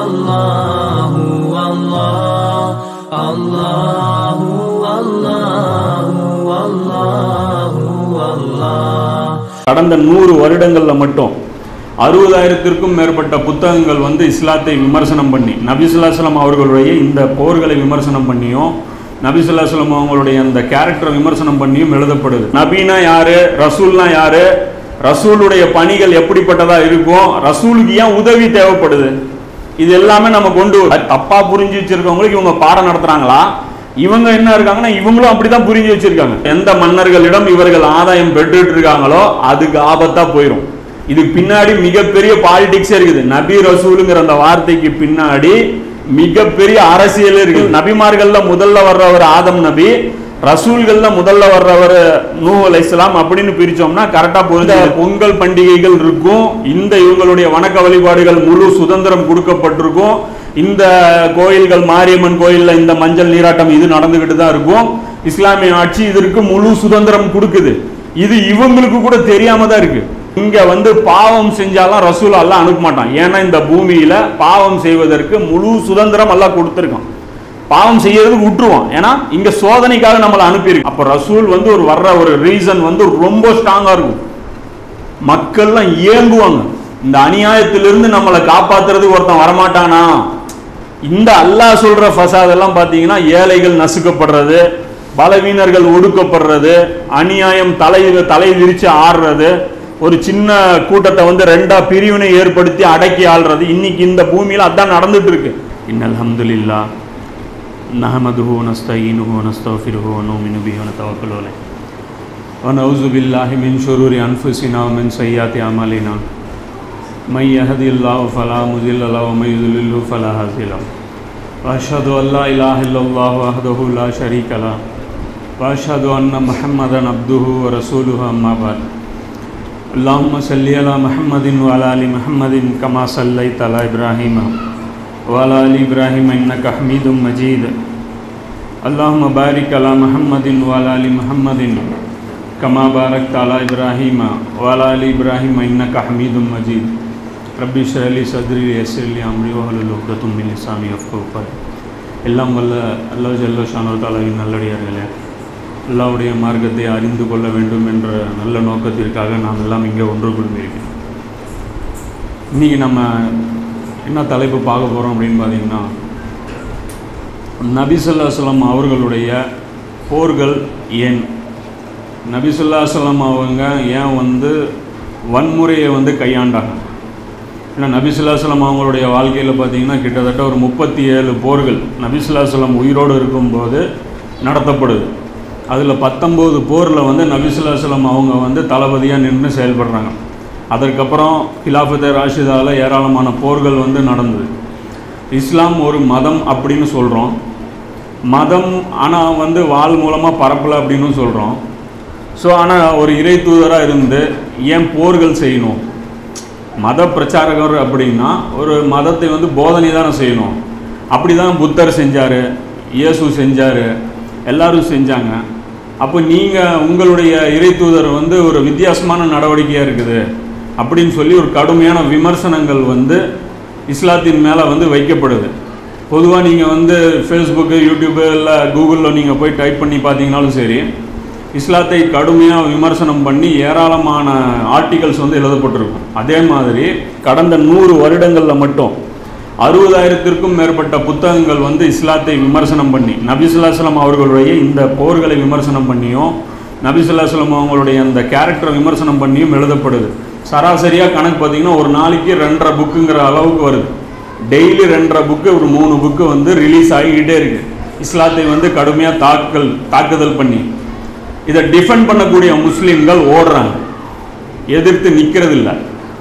الله الله الله الله الله الله. கடந்த 100 வருடங்கள்ல மட்டும் 60,000த்திற்கும் மேற்பட்ட புத்தகங்கள் வந்து இஸ்லாத்தை விமர்சனம் பண்ணி, நபி ஸல்லல்லாஹு அலைஹி வஸல்லம் அவர்களுடைய இந்த போர்களை விமர்சனம் பண்ணியும், நபி ஸல்லல்லாஹு அலைஹி வஸல்லம் அவங்களுடைய அந்த கேரக்டரை விமர்சனம் பண்ணியும் எழுதப்படுது. நபினா யாரு, ரசூல்னா யாரு, ரசூலுடைய பணிகள் எப்படிப்பட்டதா இருக்கும், ரசூலுக்கு ஏன் உதவி தேவைப்படுது, இது எல்லாமே நம்ம கொண்டு தப்பா புரிஞ்சு வச்சிருக்கவங்களுக்கு இவங்க பாடம் நடத்துறாங்களா, இவங்க என்ன இருக்காங்கன்னா இவங்களும் அப்படிதான் புரிஞ்சு வச்சிருக்காங்க. எந்த மன்னர்களிடம் இவர்கள் ஆதாயம் பெற்றுட்டு இருக்காங்களோ அதுக்கு ஆபத்தா போயிடும். இதுக்கு பின்னாடி மிகப்பெரிய பாலிடிக்ஸ் இருக்குது. நபி ரசூலுங்கிற அந்த வார்த்தைக்கு பின்னாடி மிகப்பெரிய அரசியல் இருக்கு. நபிமார்கள்ல முதல்ல வர்றவர் ஆதம் நபி, ரசூல்கள்ல முதல்ல வர்றவர் நூஹ் அலைஹிஸ்ஸலாம் அப்படின்னு பிரிச்சோம்னா கரெக்டா புரிஞ்சு. பொங்கல் பண்டிகைகள் இருக்கும், இந்த இவங்களுடைய வணக்க வழிபாடுகள் முழு சுதந்திரம் கொடுக்கப்பட்டிருக்கும். இந்த கோயில்கள், மாரியம்மன் கோயில்ல இந்த மஞ்சள் நீராட்டம் இது நடந்துகிட்டு தான் இருக்கும். இஸ்லாமிய ஆட்சி இதற்கு முழு சுதந்திரம் கொடுக்குது. இது இவங்களுக்கு கூட தெரியாம தான் இருக்கு. இங்க வந்து பாவம் செஞ்சாலும் ரசூல் அல்லாஹ் அனுப்ப மாட்டான். ஏன்னா இந்த பூமியில பாவம் செய்வதற்கு முழு சுதந்திரம் அல்லாஹ் கொடுத்திருக்கான். பாவம் செய்யறதுக்கு விட்டுருவான். ஏன்னா இங்க சோதனைக்காக நம்மளை அனுப்பியிருக்கு. அப்ப ரசூல் வந்து ஒரு வர்ற ஒரு ரீசன் வந்து ரொம்ப ஸ்ட்ராங்கா இருக்கும். மக்கள்லாம் ஏங்குவாங்க, இந்த அநியாயத்திலிருந்து நம்மளை காப்பாத்துறதுக்கு ஒருத்தன் வரமாட்டானா. இந்த அல்லாஹ் சொல்ற ஃபசாதெல்லாம் பாத்தீங்கன்னா ஏழைகள் நசுக்கப்படுறது, பலவீனர்கள் ஒடுக்கப்படுறது, அநியாயம் தலை விரிச்சு ஆடுறது, ஒரு சின்ன கூட்டத்தை வந்து 2 பிரிவினை ஏற்படுத்தி அடக்கி ஆள்றது, இன்னைக்கு இந்த பூமியில அதான் நடந்துட்டு இருக்கு. இன்னல் ஹம்துலில்லாஹ் நஹ்மதுஹு நஸ்தஈனுஹு வனஸ்தக்ஃபிருஹு வனுமினு பிஹி வனதவக்கலு அலைஹி வனஊது பில்லாஹி மின் ஷுரூரி அன்ஃபுஸினா வமின் ஸய்யிஆத்தி அமாலினா மை யஹ்தில்லாஹு ஃபலா முதில்ல லஹு வமை யுضللஹு ஃபலா ஹாதிய லஹு வஅஷ்ஹது அல்லா இலாஹா இல்லல்லாஹு வஹ்தஹு லா ஷரீக லஹு வஅஷ்ஹது அன்ன முஹம்மதன் அப்துஹு வ ரசூலுஹு அம்மா பஅத். அல்லாஹும்ம ஸல்லி அலா முஹம்மதின் வ அலா ஆலி முஹம்மதின் கமா ஸல்லைத அலா இப்ராஹீம வ அலா ஆலி இப்ராஹீம இன்னக ஹமீதும் மஜீத். அல்லாஹும்ம பாரிக் அலா முஹம்மதின் வ அலா ஆலி முஹம்மதின் கமா பாரக்த அலா இப்ராஹீம வ அலா ஆலி இப்ராஹீம இன்னக ஹமீதும் மஜீத். ரப்பி ஷ்ரஹ் லி ஸத்ரி வயஸ்ஸிர் லி அம்ரி வஹ்லுல் உக்தத்தும் மின் லிசானி யஃப்கஹு கௌலி. எல்லாம் வல்ல அல்லாஹ் ஜல்ல ஷானஹு தஆலாவின் நல்லடியார்களே, அல்லாஹ்வுடைய மார்க்கத்தை அறிந்து கொள்ள வேண்டும் என்ற நல்ல நோக்கத்திற்காக நாம் எல்லாம் இங்கே ஒன்று கூடியிருக்கிறோம். இன்றைக்கி நம்ம என்ன தலைப்பு பார்க்க போகிறோம் அப்படின்னு பார்த்தீங்கன்னா, நபி ஸல்லல்லாஹு அலைஹி வஸல்லம் அவர்களுடைய போர்கள் ஏன், நபி ஸல்லல்லாஹு அலைஹி வஸல்லம் அவங்க ஏன் வந்து வன்முறையை வந்து கையாண்டாங்க. ஏன்னா நபி ஸல்லல்லாஹு அலைஹி வஸல்லம் அவங்களுடைய வாழ்க்கையில் பார்த்தீங்கன்னா கிட்டத்தட்ட ஒரு 37 போர்கள் நபி ஸல்லல்லாஹு அலைஹி வஸல்லம் உயிரோடு இருக்கும்போது நடத்தப்படுது. அதில் 19 போரில் வந்து நபி ஸல்லல்லாஹு அலைஹி வஸல்லம் அவங்க வந்து தளபதியாக நின்று செயல்படுறாங்க. அதற்கப்புறம் கிலாஃபத்தே ராஷிதாவில் ஏராளமான போர்கள் வந்து நடந்தது. இஸ்லாம் ஒரு மதம் அப்படின்னு சொல்கிறோம், மதம் ஆனால் வந்து வாள் மூலமாக பரப்பலை அப்படின்னு சொல்கிறோம். ஸோ ஆனால் ஒரு இறை தூதராக இருந்து ஏன் போர்கள் செய்யணும், மத பிரச்சாரகர் அப்படின்னா ஒரு மதத்தை வந்து போதனை தானே செய்யணும். அப்படி தான் புத்தர் செஞ்சார், இயேசு செஞ்சார், எல்லாரும் செஞ்சாங்க. அப்போ நீங்கள் உங்களுடைய இறை தூதர் வந்து ஒரு வித்தியாசமான நடவடிக்கையாக இருக்குது அப்படின்னு சொல்லி ஒரு கடுமையான விமர்சனங்கள் வந்து இஸ்லாத்தின் மேலே வந்து வைக்கப்படுது. பொதுவாக நீங்கள் வந்து ஃபேஸ்புக்கு, யூடியூப்பு, இல்லை கூகுளில் நீங்கள் போய் டைப் பண்ணி பார்த்தீங்கன்னாலும் சரி, இஸ்லாத்தை கடுமையாக விமர்சனம் பண்ணி ஏராளமான ஆர்டிகல்ஸ் வந்து எழுதப்பட்டிருக்கும். அதே மாதிரி கடந்த 100 வருடங்களில் மட்டும் 60,000த்திற்கும் மேற்பட்ட புத்தகங்கள் வந்து இஸ்லாத்தை விமர்சனம் பண்ணி, நபி ஸல்லல்லாஹு அலைஹி வஸல்லம் அவர்களுடைய இந்த போர்களை விமர்சனம் பண்ணியும், நபி ஸல்லல்லாஹு அலைஹி வஸல்லம் அவங்களுடைய அந்த கேரக்டரை விமர்சனம் பண்ணியும் எழுதப்படுது. சராசரியாக கணக்கு பார்த்தீங்கன்னா ஒரு நாளைக்கு 2.5 புக்குங்கிற அளவுக்கு வருது. டெய்லி 2.5 புக்கு, ஒரு 3 புக்கு வந்து ரிலீஸ் ஆகிக்கிட்டே இருக்கு. இஸ்லாத்தை வந்து கடுமையாக தாக்குதல் பண்ணி இதை டிஃபெண்ட் பண்ணக்கூடிய முஸ்லீம்கள் ஓடுறாங்க, எதிர்த்து நிற்கிறது இல்லை.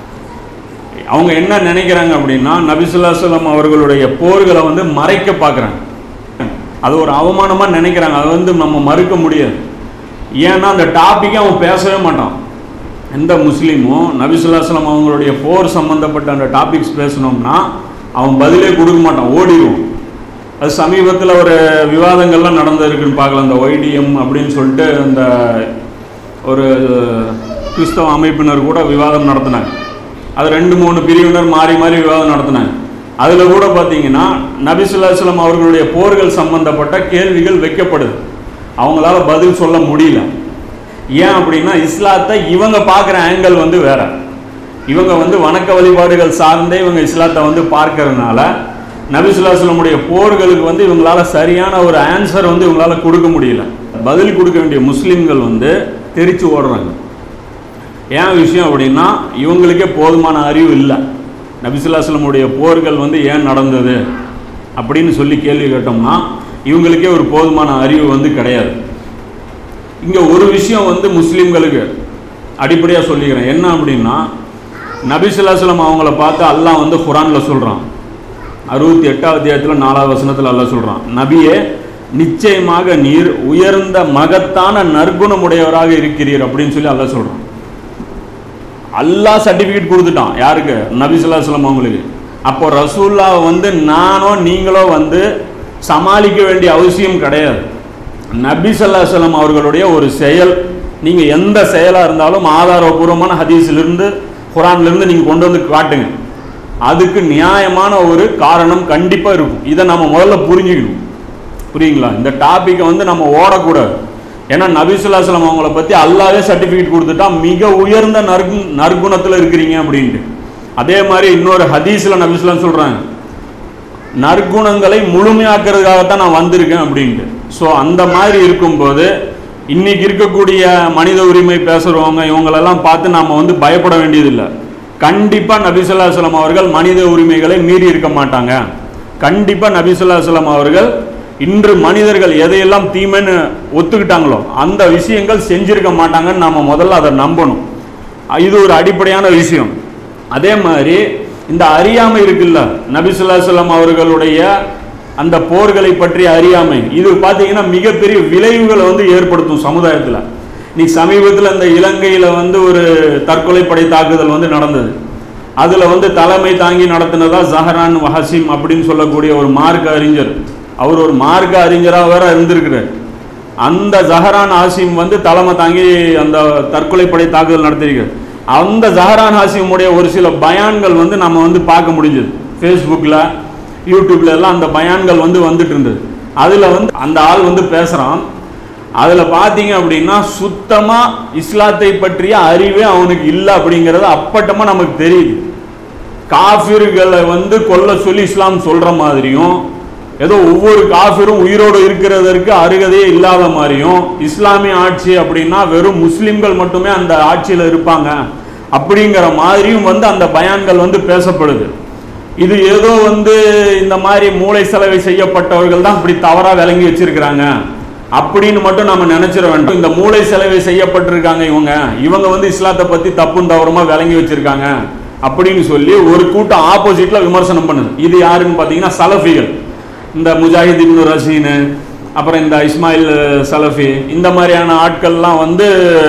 அவங்க என்ன நினைக்கிறாங்க அப்படின்னா, நபி ஸல்லல்லாஹு அலைஹி வஸல்லம் அவர்களுடைய போர்களை வந்து மறைக்க பார்க்குறாங்க. அது ஒரு அவமானமாக நினைக்கிறாங்க. அதை வந்து நம்ம மறுக்க முடியாது. ஏன்னா அந்த டாப்பிக்கை அவன் பேசவே மாட்டான். எந்த முஸ்லீமும் நபி ஸல்லல்லாஹு அலைஹி வஸல்லம் அவங்களுடைய போர் சம்மந்தப்பட்ட அந்த டாபிக்ஸ் பேசணும்னா அவன் பதிலே கொடுக்க மாட்டான், ஓடிடுவோம். அது சமீபத்தில் ஒரு விவாதங்கள்லாம் நடந்திருக்குன்னு பார்க்கலாம். இந்த ஒய்டிஎம் அப்படின்னு சொல்லிட்டு அந்த ஒரு கிறிஸ்தவ அமைப்பினர் கூட விவாதம் நடத்தினாங்க. அது 2-3 பிரிவினர் மாறி மாறி விவாதம் நடத்தினாங்க. அதில் கூட பார்த்தீங்கன்னா நபி ஸல்லல்லாஹு அலைஹி வஸல்லம் அவர்களுடைய போர்கள் சம்பந்தப்பட்ட கேள்விகள் வைக்கப்படுது. அவங்களால பதில் சொல்ல முடியல. ஏன் அப்படின்னா இஸ்லாத்தை இவங்க பார்க்குற ஆங்கிள் வந்து வேற. இவங்க வந்து வணக்க வழிபாடுகள் சார்ந்தே இவங்க இஸ்லாத்தை வந்து பார்க்கறதுனால நபி ஸல்லல்லாஹு அலைஹி வஸல்லம் உடைய போர்களுக்கு வந்து இவங்களால சரியான ஒரு ஆன்சர் வந்து இவங்களால கொடுக்க முடியல. பதில் கொடுக்க வேண்டிய முஸ்லீம்கள் வந்து தெரிச்சு ஓடுறாங்க. ஏன் விஷயம் அப்படின்னா இவங்களுக்கே போதுமான அறிவு இல்லை. நபி ஸல்லல்லாஹு அலைஹி வஸல்லம் உடைய போர்கள் வந்து ஏன் நடந்தது அப்படின்னு சொல்லி கேள்வி கேட்டோம்னா இவங்களுக்கே ஒரு போதுமான அறிவு வந்து கிடையாது. இங்கே ஒரு விஷயம் வந்து முஸ்லீம்களுக்கு அடிப்படையாக சொல்லிக்கிறேன். என்ன அப்படின்னா நபி ஸல்லல்லாஹு அலைஹி வஸல்லம் அவங்கள பார்த்து அல்லாஹ் வந்து குர்ஆனில் சொல்கிறான். 68ஆம் அத்தியாயத்தில் 4ஆவது வசனத்தில் அல்லாஹ் சொல்கிறான், நபியே நிச்சயமாக நீர் உயர்ந்த மகத்தான நற்குணமுடையவராக இருக்கிறீர் அப்படின்னு சொல்லி அல்லாஹ் சொல்கிறான். அல்லாஹ் சர்டிஃபிகேட் கொடுத்துட்டான் யாருக்கு? நபி ஸல்லல்லாஹு அலைஹி வஸல்லம் அவங்களுக்கு. அப்போ ரசூலுல்லாஹ் வந்து நானோ நீங்களோ வந்து சமாளிக்க வேண்டிய அவசியம் கிடையாது. நபி ஸல்லல்லாஹு அலைஹி வஸல்லம் அவர்களுடைய ஒரு செயல், நீங்கள் எந்த செயலாக இருந்தாலும் ஆதாரபூர்வமான ஹதீஸிலிருந்து குர்ஆன்லேருந்து நீங்கள் கொண்டு வந்து காட்டுங்க, அதுக்கு நியாயமான ஒரு காரணம் கண்டிப்பாக இருக்கும். இதை நம்ம முதல்ல புரிஞ்சுக்கணும். புரியுங்களா? இந்த டாப்பிக்கை வந்து நம்ம ஓடக்கூடாது. ஏன்னா நபி ஸல்லல்லாஹு அலைஹி வஸல்லம் அவங்கள பற்றி அல்லாஹ்வே சர்டிஃபிகேட் கொடுத்துட்டா மிக உயர்ந்த நற்குணத்தில் இருக்கிறீங்க அப்படின்ட்டு. அதே மாதிரி இன்னொரு ஹதீஸில் நபி ஸல்லல்லாஹு அலைஹி வஸல்லம் சொல்கிறாங்க, நற்குணங்களை முழுமையாக்குறதுக்காகத்தான் நான் வந்திருக்கேன் அப்படின்ட்டு. ஸோ அந்த மாதிரி இருக்கும்போது இன்னைக்கு இருக்கக்கூடிய மனித உரிமை பேசுகிறவங்க இவங்களெல்லாம் பார்த்து நாம் வந்து பயப்பட வேண்டியதில்லை. கண்டிப்பாக நபி ஸல்லல்லாஹு அலைஹி வஸல்லம் அவர்கள் மனித உரிமைகளை மீறி இருக்க மாட்டாங்க. கண்டிப்பாக நபி ஸல்லல்லாஹு அலைஹி வஸல்லம் அவர்கள் இன்று மனிதர்கள் எதையெல்லாம் தீமைன்னு ஒத்துக்கிட்டாங்களோ அந்த விஷயங்கள் செஞ்சிருக்க மாட்டாங்கன்னு நாம் முதல்ல அதை நம்பணும். இது ஒரு அடிப்படையான விஷயம். அதே மாதிரி இந்த அறியாமை இருக்குல்ல, நபி ஸல்லல்லாஹு அலைஹி வஸல்லம் அவர்களுடைய அந்த போர்களை பற்றிய அறியாமை, இது பார்த்தீங்கன்னா மிகப்பெரிய விளைவுகளை வந்து ஏற்படுத்தும் சமுதாயத்தில். இன்னைக்கு சமீபத்தில் இந்த இலங்கையில் வந்து ஒரு தற்கொலை படை தாக்குதல் வந்து நடந்தது. அதில் வந்து தலைமை தாங்கி நடத்தினதா ஜஹரான் ஹசீம் அப்படின்னு சொல்லக்கூடிய ஒரு மார்க்க அறிஞர். அவர் ஒரு மார்க்க அறிஞராக வேற இருந்திருக்கிறார். அந்த ஜஹரான் ஹாசிம் வந்து தலைமை தாங்கி அந்த தற்கொலை படை தாக்குதல் நடத்திருக்கிறார். அந்த ஜஹரான் ஹாசிமுடைய ஒரு சில பயான்கள் வந்து நம்ம வந்து பார்க்க முடிஞ்சது. ஃபேஸ்புக்கில் யூடியூப்ல எல்லாம் அந்த பயான்கள் வந்து வந்துட்டு இருந்தது. அதில் வந்து அந்த ஆள் வந்து பேசுகிறான். அதில் பார்த்தீங்க அப்படின்னா சுத்தமாக இஸ்லாத்தை பற்றிய அறிவே அவனுக்கு இல்லை அப்படிங்கிறது அப்பட்டமாக நமக்கு தெரியுது. காஃபிர்களை வந்து கொல்ல சொல்லி இஸ்லாம் சொல்கிற மாதிரியும், ஏதோ ஒவ்வொரு காஃபிரும் உயிரோடு இருக்கிறதற்கு அருகதையே இல்லாத மாதிரியும், இஸ்லாமிய ஆட்சி அப்படின்னா வெறும் முஸ்லிம்கள் மட்டுமே அந்த ஆட்சியில் இருப்பாங்க அப்படிங்கிற மாதிரியும் வந்து அந்த பயான்கள் வந்து பேசப்படுது. இது ஏதோ வந்து இந்த மாதிரி மூளை செலவை செய்யப்பட்டவர்கள் தான் இப்படி தவறாக விளங்கி வச்சிருக்கிறாங்க அப்படின்னு மட்டும் நம்ம நினைச்சிட வேண்டும். இந்த மூளை செலவை செய்யப்பட்டிருக்காங்க இவங்க வந்து இஸ்லாத்தை பற்றி தப்பும் தவறுமா விளங்கி வச்சிருக்காங்க அப்படின்னு சொல்லி ஒரு கூட்டம் ஆப்போசிட்ல விமர்சனம் பண்ணுது. இது யாருன்னு பார்த்தீங்கன்னா சலஃபிகள். இந்த முஜாஹித் இப்னு ரசீனு, அப்புறம் இந்த இஸ்மாயில் சலஃபி, இந்த மாதிரியான ஆட்கள்லாம் வந்து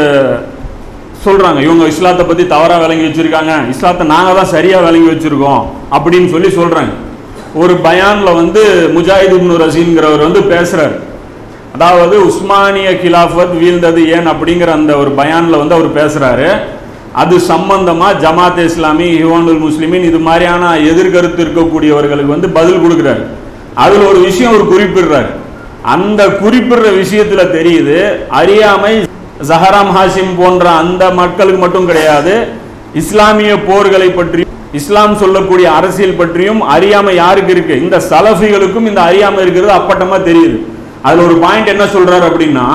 சொல்றாங்க இவங்க இஸ்லாத்தை பற்றி தவறாக விளங்கி வச்சிருக்காங்க, இஸ்லாத்தை நாங்கள் தான் சரியாக விளங்கி வச்சிருக்கோம் அப்படின்னு சொல்லி சொல்றாங்க. ஒரு பயான்ல வந்து முஜாஹித் இப்னு ரசீன்கிறவர் வந்து பேசுறாரு. அதாவது உஸ்மானிய கிலாஃபத் வீழ்ந்தது ஏன் அப்படிங்கிற அந்த ஒரு பயான்ல வந்து அவர் பேசுறாரு. அது சம்பந்தமா ஜமாத் இஸ்லாமி, இஹ்வானுல் முஸ்லிமின் இது மாதிரியான எதிர்கருத்து இருக்கக்கூடியவர்களுக்கு வந்து பதில் கொடுக்குறாரு. அதுல ஒரு விஷயம் அவர் குறிப்பிடுறாரு. அந்த குறிப்பிடுற விஷயத்துல தெரியுது அறியாமை ஜஹராம் ஹாசிம் போன்ற அந்த மக்களுக்கு மட்டும் கிடையாது, இஸ்லாமிய போர்களை பற்றி இஸ்லாம் சொல்லக்கூடிய அரசியல் பற்றியும் அறியாமை யாருக்கு இருக்கு? இந்த சலஃபிகளுக்கும் இந்த அறியாமை இருக்கிறது அப்பட்டமா தெரியுது. அதுல ஒரு பாயிண்ட் என்ன சொல்றாரு அப்படின்னா,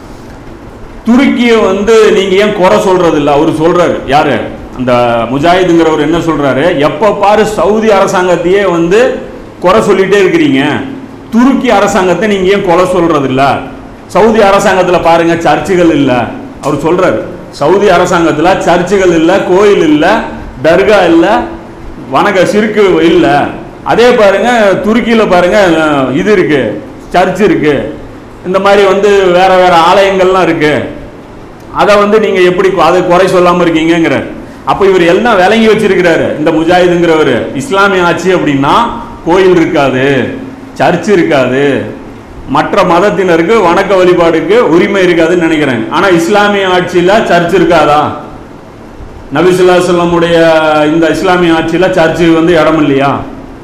துருக்கியை வந்து நீங்க ஏன் குறை சொல்றது இல்லை? அவர் சொல்றாரு. யாரு? அந்த முஜாஹிதுங்கிறவர் என்ன சொல்றாரு, எப்ப பாரு சவுதி அரசாங்கத்தையே வந்து குறை சொல்லிட்டே இருக்கிறீங்க, துருக்கி அரசாங்கத்தை நீங்க ஏன் குறை சொல்றது இல்ல? சவுதி அரசாங்கத்தில் பாருங்க சர்ச்சுகள் இல்லை. அவர் சொல்றாரு சவுதி அரசாங்கத்தில் சர்ச்சுகள் இல்லை, கோயில் இல்லை, தர்கா இல்லை, வணக்க சிறுக்கு இல்லை. அதே பாருங்க துருக்கியில் பாருங்க இது இருக்கு, சர்ச் இருக்கு, இந்த மாதிரி வந்து வேற வேற ஆலயங்கள்லாம் இருக்கு. அதை வந்து நீங்க எப்படி அதை குறை சொல்லாம இருக்கீங்கிற. அப்ப இவர் எல்லாம் விளங்கி வச்சிருக்கிறாரு இந்த முஜாஹிதுங்கிறவர். இஸ்லாமிய ஆட்சி அப்படின்னா கோயில் இருக்காது, சர்ச் இருக்காது, மற்ற மதத்தினருக்கு வணக்க வழிபாடுக்கு உரிமை இருக்காதுன்னு நினைக்கிறேன். ஆனா இஸ்லாமிய ஆட்சியில சர்ச் இருக்காதா? நபி ஸல்லல்லாஹு அலைஹி வஸல்லம் உடைய இந்த இஸ்லாமிய ஆட்சியில சர்ச்சு வந்து இடம் இல்லையா?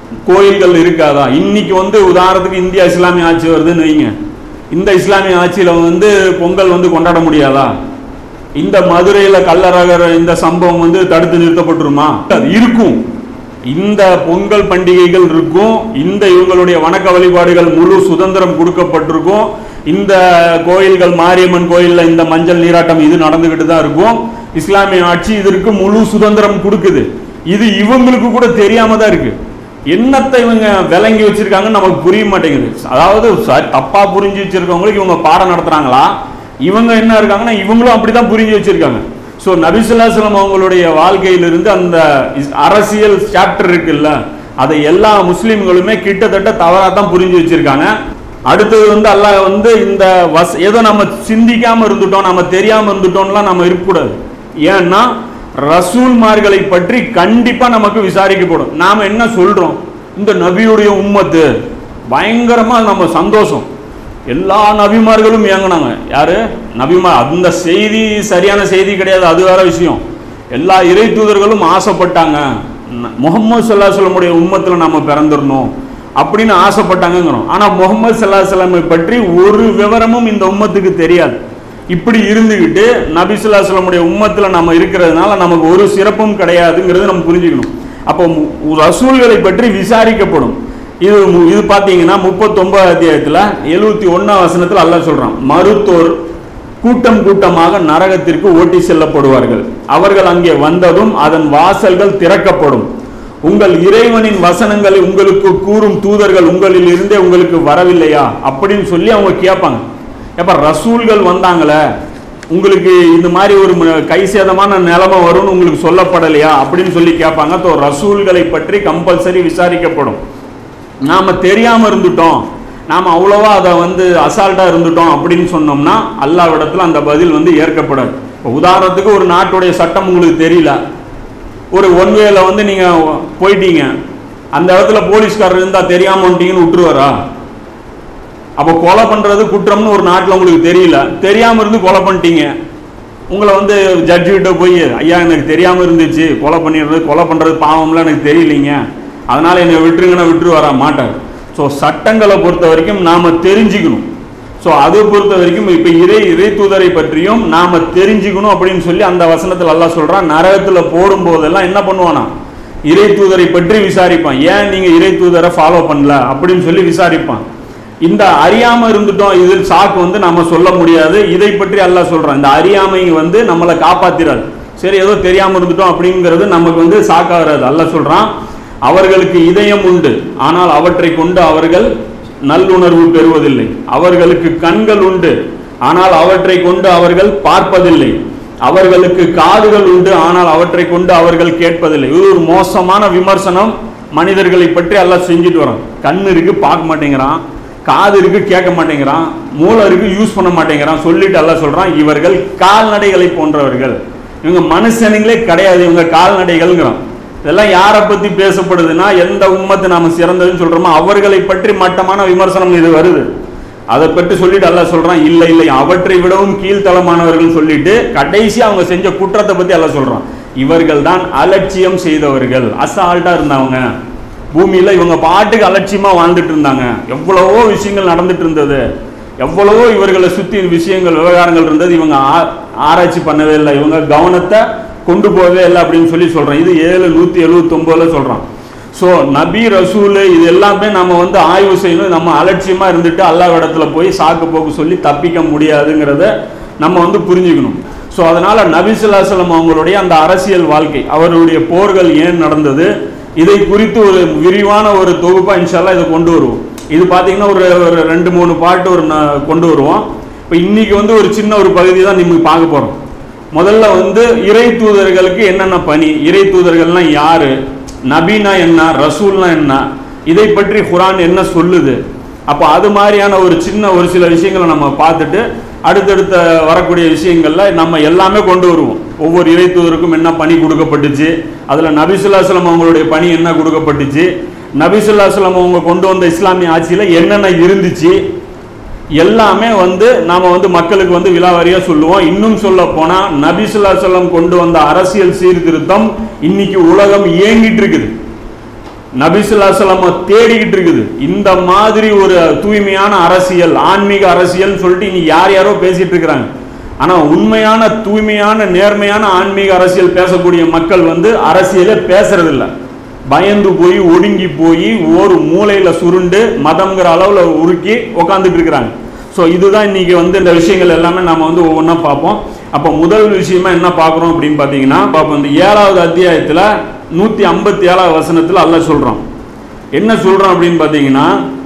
கோயில்கள் இருக்காதா? இன்னைக்கு வந்து உதாரணத்துக்கு இந்தியா இஸ்லாமிய ஆட்சி வருதுன்னு வைங்க, இந்த இஸ்லாமிய ஆட்சியில வந்து பொங்கல் வந்து கொண்டாட முடியாதா? இந்த மதுரையில கள்ளழகர் இந்த சம்பவம் வந்து தடுத்து நிறுத்தப்பட்டுருமா? இருக்கும். இந்த பொங்கல் பண்டிகைகள் இருக்கும், இந்த இவங்களுடைய வணக்க வழிபாடுகள் முழு சுதந்திரம் கொடுக்கப்பட்டிருக்கும். இந்த கோயில்கள், மாரியம்மன் கோயில்ல இந்த மஞ்சள் நீராட்டம் இது நடந்துகிட்டு தான் இருக்கும். இஸ்லாமிய ஆட்சி இதற்கு முழு சுதந்திரம் கொடுக்குது. இது இவங்களுக்கு கூட தெரியாம தான் இருக்கு. என்னத்தை இவங்க விளங்கி வச்சிருக்காங்கன்னு நமக்கு புரிய மாட்டேங்குது. அதாவது தப்பா புரிஞ்சு வச்சிருக்கவங்களுக்கு இவங்க பாடம் நடத்துறாங்களா, இவங்க என்ன இருக்காங்கன்னா இவங்களும் அப்படிதான் புரிஞ்சு வச்சிருக்காங்க. ஸோ நபி ஸல்லல்லாஹு அலைஹி வஸல்லம் அவங்களுடைய வாழ்க்கையிலிருந்து அந்த அரசியல் சாப்டர் இருக்குல்ல, அதை எல்லா முஸ்லீம்களுமே கிட்டத்தட்ட தவறாக தான் புரிஞ்சு வச்சிருக்காங்க. அடுத்தது வந்து அல்லாஹ் வந்து இந்த ஏதோ நம்ம சிந்திக்காம இருந்துட்டோம், நம்ம தெரியாம இருந்துட்டோம்லாம் நம்ம இருக்கக்கூடாது. ஏன்னா ரசூல்மார்களை பற்றி கண்டிப்பா நமக்கு விசாரிக்கப்படும். நாம என்ன சொல்றோம், இந்த நபியுடைய உம்மத்து பயங்கரமா நம்ம சந்தோஷம், எல்லா நபிமார்களும் இயங்கினாங்க. யாரு நபிமா, அந்த செய்தி சரியான செய்தி கிடையாது, அது வேற விஷயம். எல்லா இறை தூதர்களும் ஆசைப்பட்டாங்க முஹம்மது ஸல்லல்லாஹு அலைஹி வஸல்லம் உம்மத்துல நம்ம பிறந்திரணும் அப்படின்னு ஆசைப்பட்டாங்கிறோம். ஆனா முஹம்மது ஸல்லல்லாஹு அலைஹி வஸல்லம் பற்றி ஒரு விவரமும் இந்த உம்மத்துக்கு தெரியாது. இப்படி இருந்துகிட்டு நபி ஸல்லல்லாஹு அலைஹி வஸல்லம் உம்மத்துல நம்ம இருக்கிறதுனால நமக்கு ஒரு சிறப்பும் கிடையாதுங்கிறது நம்ம புரிஞ்சுக்கணும். அப்போ ரசூல்களை பற்றி விசாரிக்கப்படும். இது பார்த்தீங்கன்னா 39 அத்தியாயத்தில் 71 வசனத்தில் அல்லாஹ் சொல்றான், மருத்தோர் கூட்டம் கூட்டமாக நரகத்திற்கு ஓட்டி செல்லப்படுவார்கள். அவர்கள் அங்கே வந்ததும் அதன் வாசல்கள் திறக்கப்படும். உங்கள் இறைவனின் வசனங்களை உங்களுக்கு கூறும் தூதர்கள் உங்களில் இருந்தே உங்களுக்கு வரவில்லையா அப்படின்னு சொல்லி அவங்க கேட்பாங்க. எப்ப ரசூல்கள் வந்தாங்களே, உங்களுக்கு இந்த மாதிரி ஒரு கை சேதமான நிலைமை வரும்னு உங்களுக்கு சொல்லப்படலையா அப்படின்னு சொல்லி கேட்பாங்க. ரசூல்களை பற்றி கம்பல்சரி விசாரிக்கப்படும். நாம தெரியாம இருந்துட்டோம், நாம அவ்வளவா அதை வந்து அசால்ட்டா இருந்துட்டோம் அப்படின்னு சொன்னோம்னா அல்லாஹ்விடத்துல அந்த பதில் வந்து ஏற்கப்படாது. உதாரணத்துக்கு ஒரு நாட்டுடைய சட்டம் உங்களுக்கு தெரியல, ஒரு ஒன்வேல வந்து நீங்க போயிட்டீங்க, அந்த இடத்துல போலீஸ்காரர் இருந்தா தெரியாம வந்துட்டீங்கன்னு விட்டுருவாரா? அப்போ கொலை பண்றது குற்றம்னு ஒரு நாட்டில் உங்களுக்கு தெரியல, தெரியாம இருந்து கொலை பண்ணிட்டீங்க, உங்களை வந்து ஜட்ஜு கிட்ட போய் ஐயா எனக்கு தெரியாம இருந்துச்சு, கொலை பண்ணிடுறது, கொலை பண்றது பாவம்லாம் எனக்கு தெரியலைங்க, அதனால என்னை விட்டுருங்கன்னா விட்டுருவாரா? மாட்டார். ஸோ சட்டங்களை பொறுத்த வரைக்கும் நாம தெரிஞ்சுக்கணும். ஸோ அதை பொறுத்த வரைக்கும் இப்போ இறை தூதரை பற்றியும் நாம தெரிஞ்சுக்கணும் அப்படின்னு சொல்லி அந்த வசனத்தில் அல்லாஹ் சொல்றான். நரகத்தில் போடும் போதெல்லாம் என்ன பண்ணுவானா, இறை தூதரை பற்றி விசாரிப்பான். ஏன் நீங்க இறை தூதரை ஃபாலோ பண்ணல அப்படின்னு சொல்லி விசாரிப்பான். இந்த அறியாம இருந்துட்டோம் இது சாக்கு வந்து நம்ம சொல்ல முடியாது. இதை பற்றி அல்லாஹ் சொல்றான், இந்த அறியாமை வந்து நம்மளை காப்பாத்திராது. சரி ஏதோ தெரியாம இருந்துட்டோம் அப்படிங்கிறது நமக்கு வந்து சாக்கா வராது. அல்லாஹ் சொல்றான், அவர்களுக்கு இதயம் உண்டு, ஆனால் அவற்றை கொண்டு அவர்கள் நல்லுணர்வு பெறுவதில்லை. அவர்களுக்கு கண்கள் உண்டு, ஆனால் அவற்றை கொண்டு அவர்கள் பார்ப்பதில்லை. அவர்களுக்கு காதுகள் உண்டு, ஆனால் அவற்றை கொண்டு அவர்கள் கேட்பதில்லை. இது ஒரு மோசமான விமர்சனம் மனிதர்களை பற்றி அல்லாஹ் செஞ்சுட்டு வரான். கண்ணு இருக்கு பார்க்க மாட்டேங்கிறான், காது இருக்கு கேட்க மாட்டேங்கிறான், மூளை இருக்கு யூஸ் பண்ண மாட்டேங்கிறான். சொல்லிட்டு அல்லாஹ் சொல்றான், இவர்கள் கால்நடைகளை போன்றவர்கள், இவங்க மனுஷனுங்களே கிடையாது, இவங்க கால்நடைகள்ங்கிறான். இதெல்லாம் யாரை பத்தி பேசப்படுதுன்னா, எந்த உம்மத்து நாம சிறந்ததுன்னு சொல்றோமோ அவர்களை பற்றி மட்டமான விமர்சனம் இது வருது. அதை பற்றி சொல்லிட்டு அல்லாஹ் சொல்றான், இல்லை இல்லை அவற்றை விடவும் கீழ்த்தளமானவர்கள் சொல்லிட்டு கடைசி அவங்க செஞ்ச குற்றத்தை பத்தி அல்லாஹ் சொல்றான், இவர்கள் தான் அலட்சியம் செய்தவர்கள், அசால்ட்டா இருந்தாங்க பூமியில, இவங்க பாட்டுக்கு அலட்சியமா வாழ்ந்துட்டு இருந்தாங்க, எவ்வளவோ விஷயங்கள் நடந்துட்டு இருந்தது, எவ்வளவோ இவர்களை சுத்தி விஷயங்கள் விவகாரங்கள் இருந்தது, இவங்க ஆராய்ச்சி பண்ணவே இல்லை, இவங்க கவனத்தை கொண்டு போகவே இல்லை அப்படின்னு சொல்லி சொல்றான். இது 779 சொல்றான். ஸோ நபி ரசூல் இது எல்லாமே நம்ம வந்து ஆய்வு செய்யணும். நம்ம அலட்சியமா இருந்துட்டு அல்லாஹ் இடத்துல போய் சாக்கு போக்கு சொல்லி தப்பிக்க முடியாதுங்கிறத நம்ம வந்து புரிஞ்சுக்கணும். ஸோ அதனால நபி ஸல்லல்லாஹு அலைஹி வஸல்லம் அவங்களுடைய அந்த அரசியல் வாழ்க்கை, அவருடைய போர்கள் ஏன் நடந்தது, இதை குறித்து ஒரு விரிவான ஒரு தொகுப்பா இன்ஷா அல்லாஹ் இதை கொண்டு வருவோம். இது பார்த்தீங்கன்னா ஒரு 2-3 பாட்டு கொண்டு வருவோம். இப்போ இன்னைக்கு வந்து ஒரு சின்ன ஒரு பகுதி தான் நம்ம பார்க்க போறோம். முதல்ல வந்து இறை தூதர்களுக்கு என்னென்ன பணி, இறை தூதர்கள்னா யாரு, நபினா என்ன, ரசூல்னா என்ன, இதை பற்றி குர்ஆன் என்ன சொல்லுது. அப்போ அது மாதிரியான ஒரு சின்ன ஒரு சில விஷயங்களை நம்ம பார்த்துட்டு அடுத்தடுத்த வரக்கூடிய விஷயங்கள்ல நம்ம எல்லாமே கொண்டு வருவோம். ஒவ்வொரு இறை தூதருக்கும் என்ன பணி கொடுக்கப்பட்டுச்சு, அதுல நபி ஸல்லல்லாஹு அலைஹி வஸல்லம் அவங்களுடைய பணி என்ன கொடுக்கப்பட்டுச்சு, நபி ஸல்லல்லாஹு அலைஹி வஸல்லம் அவங்க கொண்டு வந்த இஸ்லாமிய ஆட்சியில என்னென்ன இருந்துச்சு, எல்லாமே வந்து நாம வந்து மக்களுக்கு வந்து விலாவாரியா சொல்லுவோம். இன்னும் சொல்ல போனா நபி ஸல்லல்லாஹு அலைஹி வஸல்லம் கொண்டு வந்த அரசியல் சீர்திருத்தம் இன்னைக்கு உலகம் இயங்கிட்டு இருக்குது. நபி ஸல்லல்லாஹு அலைஹி வஸல்லம் தேடிக்கிட்டு இருக்குது. இந்த மாதிரி ஒரு தூய்மையான அரசியல், ஆன்மீக அரசியல் சொல்லிட்டு இனி யாரோ பேசிட்டு இருக்கிறாங்க. ஆனா உண்மையான தூய்மையான நேர்மையான ஆன்மீக அரசியல் பேசக்கூடிய மக்கள் அரசியலே பேசுறது இல்லை. பயந்து போய் ஒடுங்கி போய் ஒரு மூலையில சுருண்டு மதம்ங்கிற அளவுல உருக்கி உட்காந்துட்டு இருக்கிறாங்க. ஸோ இதுதான் இன்னைக்கு இந்த விஷயங்கள் எல்லாமே நாம ஒவ்வொன்றா பார்ப்போம். அப்போ முதல் விஷயமா என்ன பார்க்குறோம் அப்படின்னு பார்த்தீங்கன்னா, பார்ப்போம் இந்த 7வது அத்தியாயத்தில் 157வது வசனத்தில் அல்லாஹ் சொல்றான். என்ன சொல்றான் அப்படின்னு பார்த்தீங்கன்னா,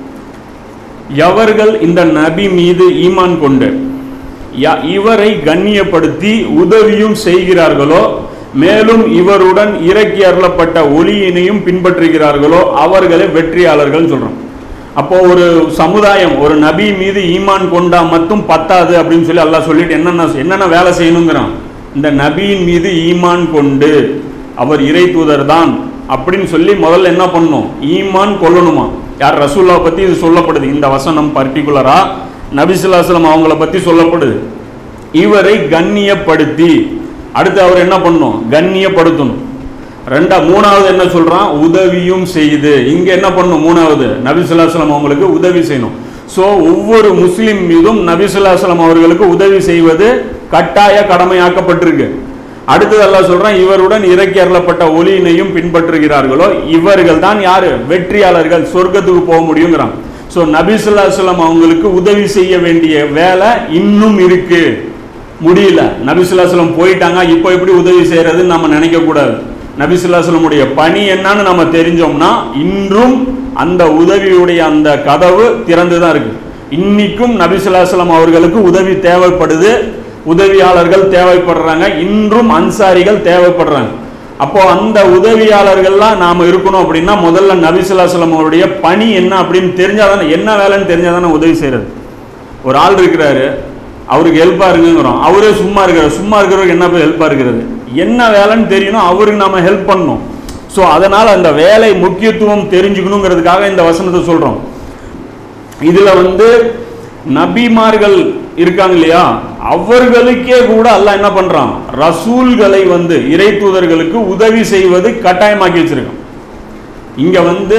எவர்கள் இந்த நபி மீது ஈமான் கொண்டு இவரை கண்ணியப்படுத்தி உதவியும் செய்கிறார்களோ, மேலும் இவருடன் இறக்கி அருளப்பட்ட ஒளியினையும் பின்பற்றுகிறார்களோ அவர்களே வெற்றியாளர்கள் சொல்றோம். அப்போ ஒரு சமுதாயம் ஒரு நபி மீது ஈமான் கொண்டா மட்டும் பத்தாது அப்படின்னு சொல்லி அல்லாஹ் சொல்லிட்டு என்னென்ன வேலை செய்யணுங்கிறான். இந்த நபியின் மீது ஈமான் கொண்டு அவர் இறை தூதர் தான் அப்படின்னு சொல்லி முதல்ல என்ன பண்ணணும், ஈமான் கொள்ளணுமா. யார்? ரசூல்லா பத்தி இது சொல்லப்படுது. இந்த வசனம் பர்டிகுலரா நபி ஸல்லல்லாஹு அலைஹி வஸல்லம் அவங்கள பத்தி சொல்லப்படுது. இவரை கண்ணியப்படுத்தி, அடுத்து அவர் என்ன பண்ணணும், கண்ணியப்படுத்தணும். மூணாவது என்ன சொல்றான், உதவியும் செய்து. இங்க என்ன பண்ணணும், மூணாவது நபி ஸல்லல்லாஹு அலைஹி வஸல்லம் அவங்களுக்கு உதவி செய்யணும். சோ ஒவ்வொரு முஸ்லிம் மீதும் நபி ஸல்லல்லாஹு அலைஹி வஸல்லம் அவர்களுக்கு உதவி செய்வது கட்டாய கடமையாக்கப்பட்டிருக்கு. அடுத்தது அல்லாஹ் சொல்றான், இவருடன் இறக்கி அருளப்பட்ட ஒளியினையும் பின்பற்றுகிறார்களோ இவர்கள் தான் யாரு, வெற்றியாளர்கள், சொர்க்கத்துக்கு போக முடியுங்கிறான். சோ நபி ஸல்லல்லாஹு அலைஹி வஸல்லம் அவங்களுக்கு உதவி செய்ய வேண்டிய வேலை இன்னும் இருக்கு, முடியல. நபி ஸல்லல்லாஹு அலைஹி வஸல்லம் போயிட்டாங்க, இப்போ எப்படி உதவி செய்யறதுன்னு நம்ம நினைக்க கூடாது. நபி ஸல்லல்லாஹு அலைஹி வஸல்லம் உடைய பணி என்னன்னு நம்ம தெரிஞ்சோம்னா இன்றும் அந்த உதவியுடைய அந்த கதவு திறந்துதான் இருக்கு. இன்னைக்கும் நபி ஸல்லல்லாஹு அலைஹி வஸல்லம் அவர்களுக்கு உதவி தேவைப்படுது, உதவியாளர்கள் தேவைப்படுறாங்க, இன்றும் அன்சாரிகள் தேவைப்படுறாங்க. அப்போ அந்த உதவியாளர்கள்லாம் நாம இருக்கணும் அப்படின்னா முதல்ல நபி ஸல்லல்லாஹு அலைஹி வஸல்லம் அவருடைய பணி என்ன அப்படின்னு தெரிஞ்சாதானே, என்ன வேலைன்னு தெரிஞ்சாதானே உதவி செய்யறது. ஒரு ஆள் இருக்கிறாரு, அவருக்கு ஹெல்ப்பா இருக்குங்கிறோம், அவரே சும்மா இருக்கிறார், சும்மா இருக்கிறவருக்கு என்ன போய் ஹெல்ப்பா இருக்கிறது, என்ன வேலைன்னு தெரியணும், அவருக்கு நாம ஹெல்ப் பண்ணணும். ஸோ அதனால அந்த வேலை முக்கியத்துவம் தெரிஞ்சுக்கணுங்கிறதுக்காக இந்த வசனத்தை சொல்றோம். இதுல நபிமார்கள் இருக்காங்க இல்லையா, அவர்களுக்கே கூட அல்லாஹ் என்ன பண்றான், ரசூல்களை இறை தூதர்களுக்கு உதவி செய்வது கட்டாயமாக்கி வச்சிருக்கான். இங்க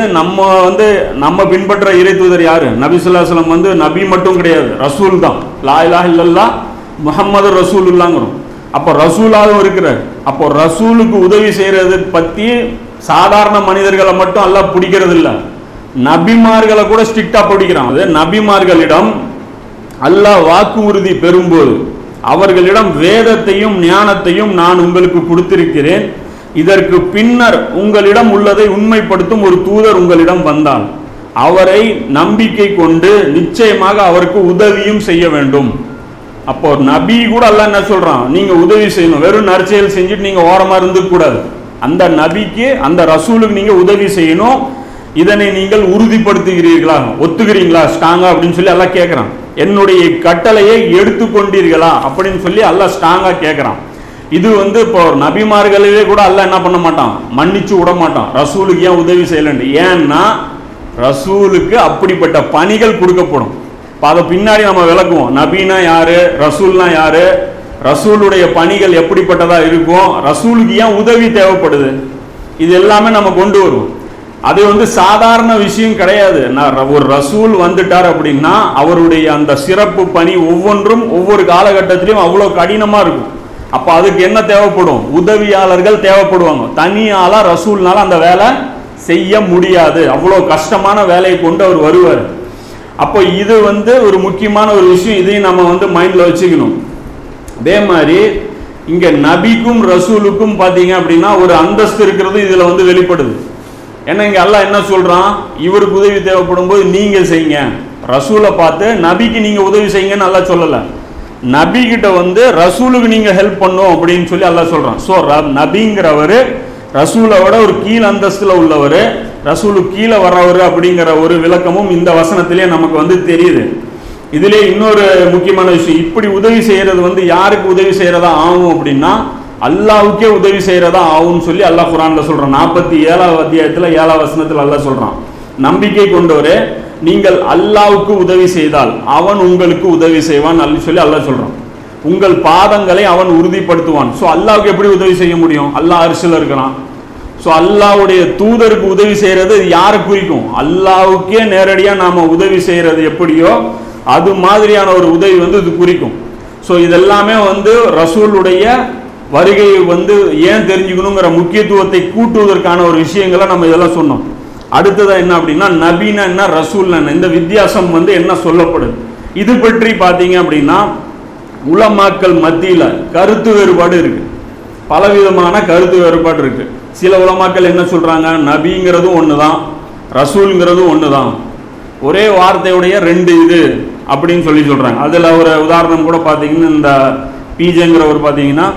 நம்ம பின்பற்ற இறை தூதர் யாரு, நபி ஸல்லல்லாஹு அலைஹி வஸல்லம் நபி மட்டும் கிடையாது, ரசூல் தான். லா இலாஹ இல்லல்லாஹ் முஹம்மது ரசூலுல்லாஹ்ங்கிறோம். அப்போ ரசூலாவும் இருக்கிறார். அப்போ ரசூலுக்கு உதவி செய்யறது பத்தி சாதாரண மனிதர்களை மட்டும் அல்லாஹ் பிடிக்கிறது இல்ல, நபிமார்களை கூட ஸ்ட்ரிக்டா பிடிக்கிறான். அது நபிமார்களிடம் அல்லாஹ் வாக்கு உறுதி பெறும்போது அவர்களிடம் வேதத்தையும் ஞானத்தையும் நான் உங்களுக்கு கொடுத்திருக்கிறேன், இதற்கு பின்னர் உங்களிடம் உள்ளதை உண்மைப்படுத்தும் ஒரு தூதர் உங்களிடம் வந்தால் அவரை நம்பிக்கை கொண்டு நிச்சயமாக அவருக்கு உதவியும் செய்ய வேண்டும். அப்போ நபி கூட அல்லாஹ் என்ன சொல்றான், நீங்க உதவி செய்யணும். வெறும் நற்செயல் செஞ்சுட்டு நீங்க ஓரமா இருந்து கூடாது, அந்த நபிக்கு அந்த ரசூலுக்கு நீங்க உதவி செய்யணும். இதனை நீங்கள் உறுதிப்படுத்துகிறீர்களா, ஒத்துக்கிறீங்களா ஸ்ட்ராங்கா அப்படின்னு சொல்லி அல்லாஹ் கேட்கிறான். என்னுடைய கட்டளையை எடுத்துக்கொண்டீர்களா அப்படின்னு சொல்லி அல்லாஹ் ஸ்ட்ராங்கா கேட்கிறான். இது இப்போ நபிமார்களே கூட அல்லாஹ் என்ன பண்ண மாட்டான், மன்னிச்சு விட மாட்டான். ரசூலுக்கு ஏன் உதவி செய்யலன்னு, ஏன்னா ரசூலுக்கு அப்படிப்பட்ட பணிகள் கொடுக்கப்படும். அதை பின்னாடி நம்ம விளக்குவோம். நபினா யாரு, ரசூல்னா யாரு, ரசூலுடைய பணிகள் எப்படிப்பட்டதா இருக்கும், ரசூலுக்கு ஏன் உதவி தேவைப்படுது, இது எல்லாமே நம்ம கொண்டு வருவோம். அது சாதாரண விஷயம் கிடையாது. ஒரு ரசூல் வந்துட்டார் அப்படின்னா அவருடைய அந்த சிறப்பு பணி ஒவ்வொன்றும் ஒவ்வொரு காலகட்டத்திலையும் அவ்வளவு கடினமா இருக்கும். அப்ப அதுக்கு என்ன தேவைப்படும், உதவியாளர்கள் தேவைப்படுவாங்க. தனியால ரசூல்னால அந்த வேலை செய்ய முடியாது, அவ்வளவு கஷ்டமான வேலையை கொண்டு அவர் வருவார். அப்போ இது ஒரு முக்கியமான ஒரு விஷயம், இதையும் நம்ம மைண்ட்ல வச்சுக்கணும். அதே மாதிரி இங்க நபிக்கும் ரசூலுக்கும் பாத்தீங்க அப்படின்னா ஒரு அந்தஸ்து இருக்கிறது இதுல வெளிப்படுது. ஏன்னா இங்க அல்லாஹ் என்ன சொல்றான், இவருக்கு உதவி தேவைப்படும் போது நீங்க செய்யுங்க. ரசூலை பார்த்து நபிக்கு நீங்க உதவி செய்யுங்கன்னு அல்லாஹ் சொல்லல, நபி கிட்ட ரசூலுக்கு நீங்க ஹெல்ப் பண்ணும் அப்படின்னு சொல்லி அல்லாஹ் சொல்றான். சோ நபிங்கிறவரு ரசூலை விட ஒரு கீழ் அந்தஸ்துல உள்ளவர், ரசூலுக்கு கீழே வர்றவர் அப்படிங்கிற ஒரு விளக்கமும் இந்த வசனத்திலே நமக்கு தெரியுது. இதுல இன்னொரு முக்கியமான விஷயம், இப்படி உதவி செய்யறது யாருக்கு உதவி செய்யறதா ஆகும் அப்படின்னா அல்லாஹ்வுக்கே உதவி செய்யறதா ஆகும்னு சொல்லி அல்லாஹ் குர்ஆன்ல சொல்றான். 47வது அத்தியாயத்துல 7வது வசனத்துல அல்லாஹ் சொல்றான், நம்பிக்கை கொண்டவரே நீங்கள் அல்லாஹ்வுக்கு உதவி செய்தால் அவன் உங்களுக்கு உதவி செய்வான் சொல்லி அல்லாஹ் சொல்றான். உங்கள் பாதங்களை அவன் உறுதிப்படுத்துவான். சோ அல்லாஹ்வுக்கு எப்படி உதவி செய்ய முடியும், அல்லாஹ் அர்ஷில் இருக்கிறான், ஸோ அல்லாஹ்வுடைய தூதருக்கு உதவி செய்யறது யாரை குறிக்கும்? அல்லாஹ்வுக்கே நேரடியாக நாம் உதவி செய்யறது எப்படியோ அது மாதிரியான ஒரு உதவி வந்து இது குறிக்கும். ஸோ இதெல்லாமே வந்து ரசூலுடைய வருகையை வந்து ஏன் தெரிஞ்சுக்கணுங்கிற முக்கியத்துவத்தை கூட்டுவதற்கான ஒரு விஷயங்களை நம்ம இதெல்லாம் சொன்னோம். அடுத்ததான் என்ன அப்படின்னா, நபினா என்ன, ரசூல்னா என்ன, இந்த வித்தியாசம் வந்து என்ன சொல்லப்படுது, இது பற்றி பார்த்தீங்க அப்படின்னா உலமாக்கள் மத்தியில் கருத்து வேறுபாடு இருக்கு. பலவிதமான கருத்து வேறுபாடு இருக்கு. சில உலமாக்கள் என்ன சொல்றாங்க, நபிங்கிறதும் ஒன்று தான், ரசூலுங்கிறதும் ஒன்று தான், ஒரே வார்த்தையுடைய ரெண்டு இது அப்படின்னு சொல்லி சொல்றாங்க. அதில் ஒரு உதாரணம் கூட பார்த்தீங்கன்னா, இந்த பிஜேங்கிறவர் பார்த்தீங்கன்னா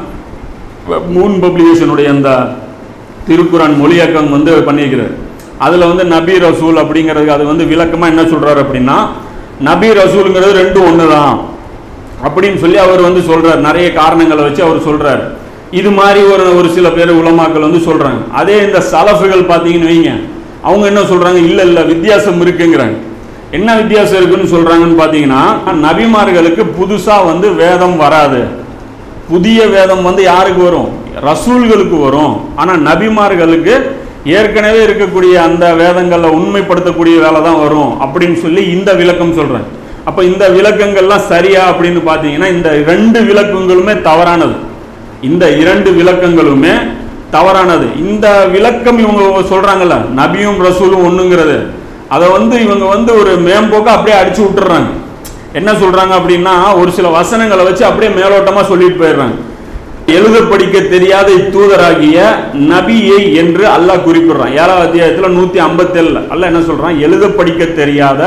மூன் பப்ளிகேஷனுடைய அந்த திருக்குரான் மொழியாக்கம் வந்து பண்ணியிருக்கிறார். அதில் வந்து நபி ரசூல் அப்படிங்கிறதுக்கு அது வந்து விளக்கமாக என்ன சொல்றாரு அப்படின்னா, நபி ரசூலுங்கிறது ரெண்டும் ஒன்று தான் அப்படின்னு சொல்லி அவர் வந்து சொல்றார். நிறைய காரணங்களை வச்சு அவர் சொல்றார். இது மாதிரி ஒரு சில பேர் உலமாக்கள் வந்து சொல்றாங்க. அதே இந்த சலஃபுகள் பார்த்தீங்கன்னு வைங்க, அவங்க என்ன சொல்றாங்க, இல்லை இல்லை வித்தியாசம் இருக்குங்கிறாங்க. என்ன வித்தியாசம் இருக்குன்னு சொல்றாங்கன்னு பார்த்தீங்கன்னா, நபிமார்களுக்கு புதுசாக வந்து வேதம் வராது. புதிய வேதம் வந்து யாருக்கு வரும்? ரசூல்களுக்கு வரும். ஆனால் நபிமார்களுக்கு ஏற்கனவே இருக்கக்கூடிய அந்த வேதங்களில் உண்மைப்படுத்தக்கூடிய வேலை தான் வரும் அப்படின்னு சொல்லி இந்த விளக்கம் சொல்றேன். அப்போ இந்த விளக்கங்கள்லாம் சரியா அப்படின்னு பார்த்தீங்கன்னா, இந்த ரெண்டு விளக்கங்களுமே தவறானது. இந்த இரண்டு விளக்கங்களுமே தவறானது. இந்த விளக்கம் இவங்க சொல்றாங்கல்ல, நபியும் ரசூலும் ஒண்ணுங்கிறது, அதை வந்து இவங்க வந்து ஒரு மேம்போக்க அப்படியே அடிச்சு விட்டுறாங்க. என்ன சொல்றாங்க அப்படின்னா, ஒரு சில வசனங்களை வச்சு அப்படியே மேலோட்டமா சொல்லிட்டு போயிடுறாங்க. எழுத படிக்க தெரியாத தூதராகிய நபியை என்று அல்லாஹ் குறிப்பிடுறான். 7வது அத்தியாயத்தில் 157 அல்லாஹ் என்ன சொல்றான், எழுத படிக்க தெரியாத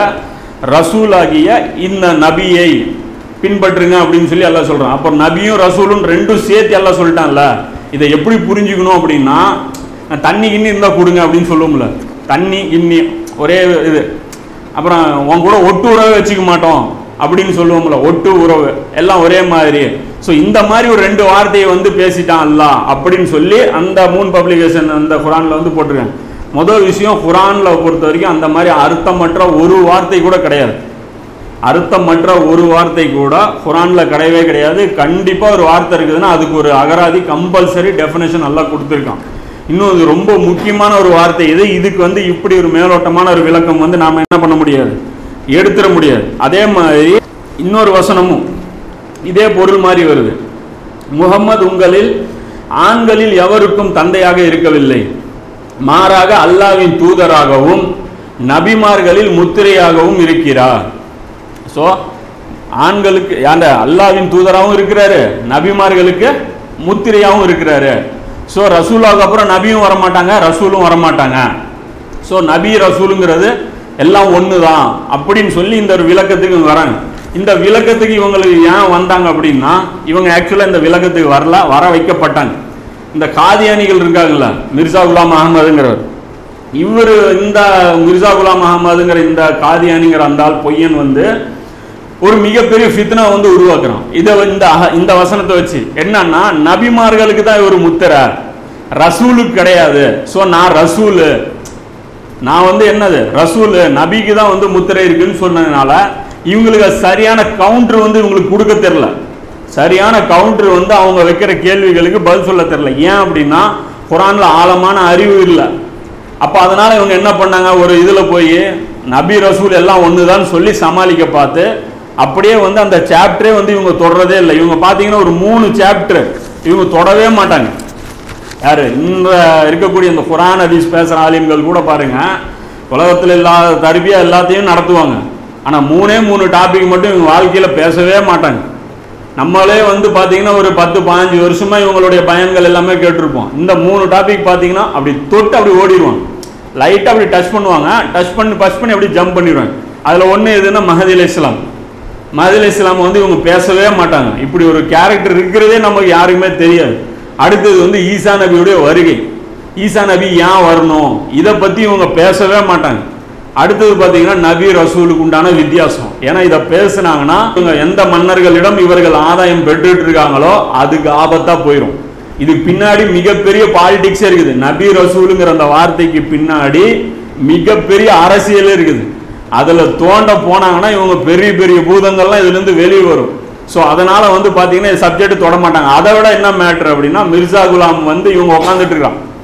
ரசூலாகிய இந்த நபியை பின்பற்றுங்க அப்படின்னு சொல்லி அல்லாஹ் சொல்றான். அப்போ நபியும் ரசூலும் ரெண்டும் சேர்த்து அல்லாஹ் சொல்லிட்டான்ல. இதை எப்படி புரிஞ்சுக்கணும் அப்படின்னா, தண்ணி கிண்ணி இருந்தால் கொடுங்க அப்படின்னு சொல்லுவோம்ல, தண்ணி கிண்ணி ஒரே இது, அப்புறம் உன் கூட ஒட்டு உறவை வச்சுக்க மாட்டோம் அப்படின்னு சொல்லுவோம்ல, ஒட்டு உறவு எல்லாம் ஒரே மாதிரி. ஸோ இந்த மாதிரி ஒரு ரெண்டு வார்த்தையை வந்து பேசிட்டான் அல்லாஹ் அப்படின்னு சொல்லி அந்த மூன் பப்ளிகேஷன் அந்த குரானில் வந்து போட்டிருக்காங்க. முதல் விஷயம், குரானில் பொறுத்த வரைக்கும் அந்த மாதிரி அர்த்தமற்ற ஒரு வார்த்தை கூட கிடையாது. அர்த்தமற்ற ஒரு வார்த்தை கூட குரானில் கிடையவே கிடையாது. கண்டிப்பாக ஒரு வார்த்தை இருக்குதுன்னா அதுக்கு ஒரு அகராதி கம்பல்சரி டெஃபினேஷன் நல்லா கொடுத்துருக்கான். இன்னும் இது ரொம்ப முக்கியமான ஒரு வார்த்தை இது. இதுக்கு வந்து இப்படி ஒரு மேலோட்டமான ஒரு விளக்கம் வந்து நாம் என்ன பண்ண முடியாது, எடுத்துட முடியாது. அதே மாதிரி இன்னொரு வசனமும் இதே பொருள் மாதிரி வருது. முஹம்மது உங்களில் ஆண்களில் எவருக்கும் தந்தையாக இருக்கவில்லை, மாறாக அல்லாஹ்வின் தூதராகவும் நபிமார்களில் முத்திரையாகவும் இருக்கிறார். ஸோ ஆண்களுக்கு அல்லாஹ்வின் தூதராகவும் இருக்கிறாரு, நபிமார்களுக்கு முத்திரையாகவும் இருக்கிறாரு. ஸோ ரசூலுக்கு அப்புறம் நபியும் வரமாட்டாங்க, ரசூலும் வரமாட்டாங்க. ஸோ நபி ரசூலுங்கிறது எல்லாம் ஒன்று தான் அப்படின்னு சொல்லி இந்த ஒரு விளக்கத்துக்கு வராங்க. இந்த விளக்கத்துக்கு இவங்களுக்கு ஏன் வந்தாங்க அப்படின்னா, இவங்க ஆக்சுவலாக இந்த விளக்கத்துக்கு வர வைக்கப்பட்டாங்க. இந்த காதியானிகள் இருக்காங்கல்ல, மிர்சா குலாம் அகமதுங்கிறவர், இவர் இந்த மிர்சா குலாம் அகமதுங்கிற இந்த காதியானிங்கிற அந்த ஆள் பொய்யன் வந்து ஒரு மிகப்பெரிய ஃபித்னா வந்து உருவாக்குறான். இதை இந்த வசனத்தை வச்சு என்னன்னா, நபிமார்களுக்கு தான் இவர் முத்திரை, ரசூலுக்கு கிடையாது. ஸோ நான் ரசூலு, நான் வந்து என்னது ரசூலு, நபிக்கு தான் வந்து முத்திரை இருக்குன்னு சொன்னதுனால இவங்களுக்கு சரியான கவுண்டர் வந்து இவங்களுக்கு கொடுக்க தெரியல. சரியான கவுண்டர் வந்து அவங்க வைக்கிற கேள்விகளுக்கு பதில் சொல்ல தெரியல. ஏன் அப்படின்னா குரான்ல ஆழமான அறிவு இல்லை. அப்போ அதனால இவங்க என்ன பண்ணாங்க, ஒரு இதில் போய் நபி ரசூல் எல்லாம் ஒன்று தான் சொல்லி சமாளிக்க பார்த்து அப்படியே வந்து அந்த சாப்டரே வந்து இவங்க தொடரதே இல்லை. இவங்க பார்த்தீங்கன்னா ஒரு 3 சாப்டர் இவங்க தொடவே மாட்டாங்க. யாரு இந்த இருக்கக்கூடிய இந்த குரான் ஹதீஸ் பேசுகிற ஆலிம்கள் கூட பாருங்க, உலகத்தில் இல்லாத தர்பியா எல்லாத்தையும் நடத்துவாங்க, ஆனால் 3 டாபிக் மட்டும் இவங்க வாழ்க்கையில் பேசவே மாட்டாங்க. நம்மளே வந்து பார்த்தீங்கன்னா ஒரு 10-15 வருஷமா இவங்களுடைய பயன்கள் எல்லாமே கேட்டிருப்போம். இந்த 3 டாபிக் பார்த்தீங்கன்னா அப்படி தொட்டு அப்படி ஓடிடுவாங்க, லைட்டாக அப்படி டச் பண்ணுவாங்க, டச் பண்ணி அப்படி ஜம்ப் பண்ணிடுவாங்க. அதில் ஒன்று எதுன்னா மஹதி அலைஹிஸ்ஸலாம். மஹதி அலைஹிஸ்ஸலாம் வந்து இவங்க பேசவே மாட்டாங்க. இப்படி ஒரு கேரக்டர் இருக்கிறதே நமக்கு யாருக்குமே தெரியாது. அடுத்தது வந்து ஈசா நபியுடைய வருகை, ஈசா நபி ஏன் வரணும், இதை பற்றி இவங்க பேசவே மாட்டாங்க. அடுத்தது பார்த்தீங்கன்னா நபி ரசூலுக்கு உண்டான வித்தியாசம். ஏன்னா இதை பேசுனாங்கன்னா இவங்க எந்த மன்னர்களிடம் இவர்கள் ஆதாயம் பெற்றுட்டு இருக்காங்களோ அதுக்கு ஆபத்தா போயிடும். இதுக்கு பின்னாடி மிகப்பெரிய பாலிடிக்ஸே இருக்குது. நபி ரசூலுங்கிற அந்த வார்த்தைக்கு பின்னாடி மிகப்பெரிய அரசியலே இருக்குது. அதில் தோண்ட போனாங்கன்னா இவங்க பெரிய பெரிய பூதங்கள்லாம் இதுலேருந்து வெளியே வரும். ஸோ அதனால வந்து பார்த்தீங்கன்னா சப்ஜெக்ட் தொட மாட்டாங்க. அதை விட என்ன மேட்ரு அப்படின்னா, மிர்சா குலாம் வந்து இவங்க உட்காந்துட்டு இருக்கான்.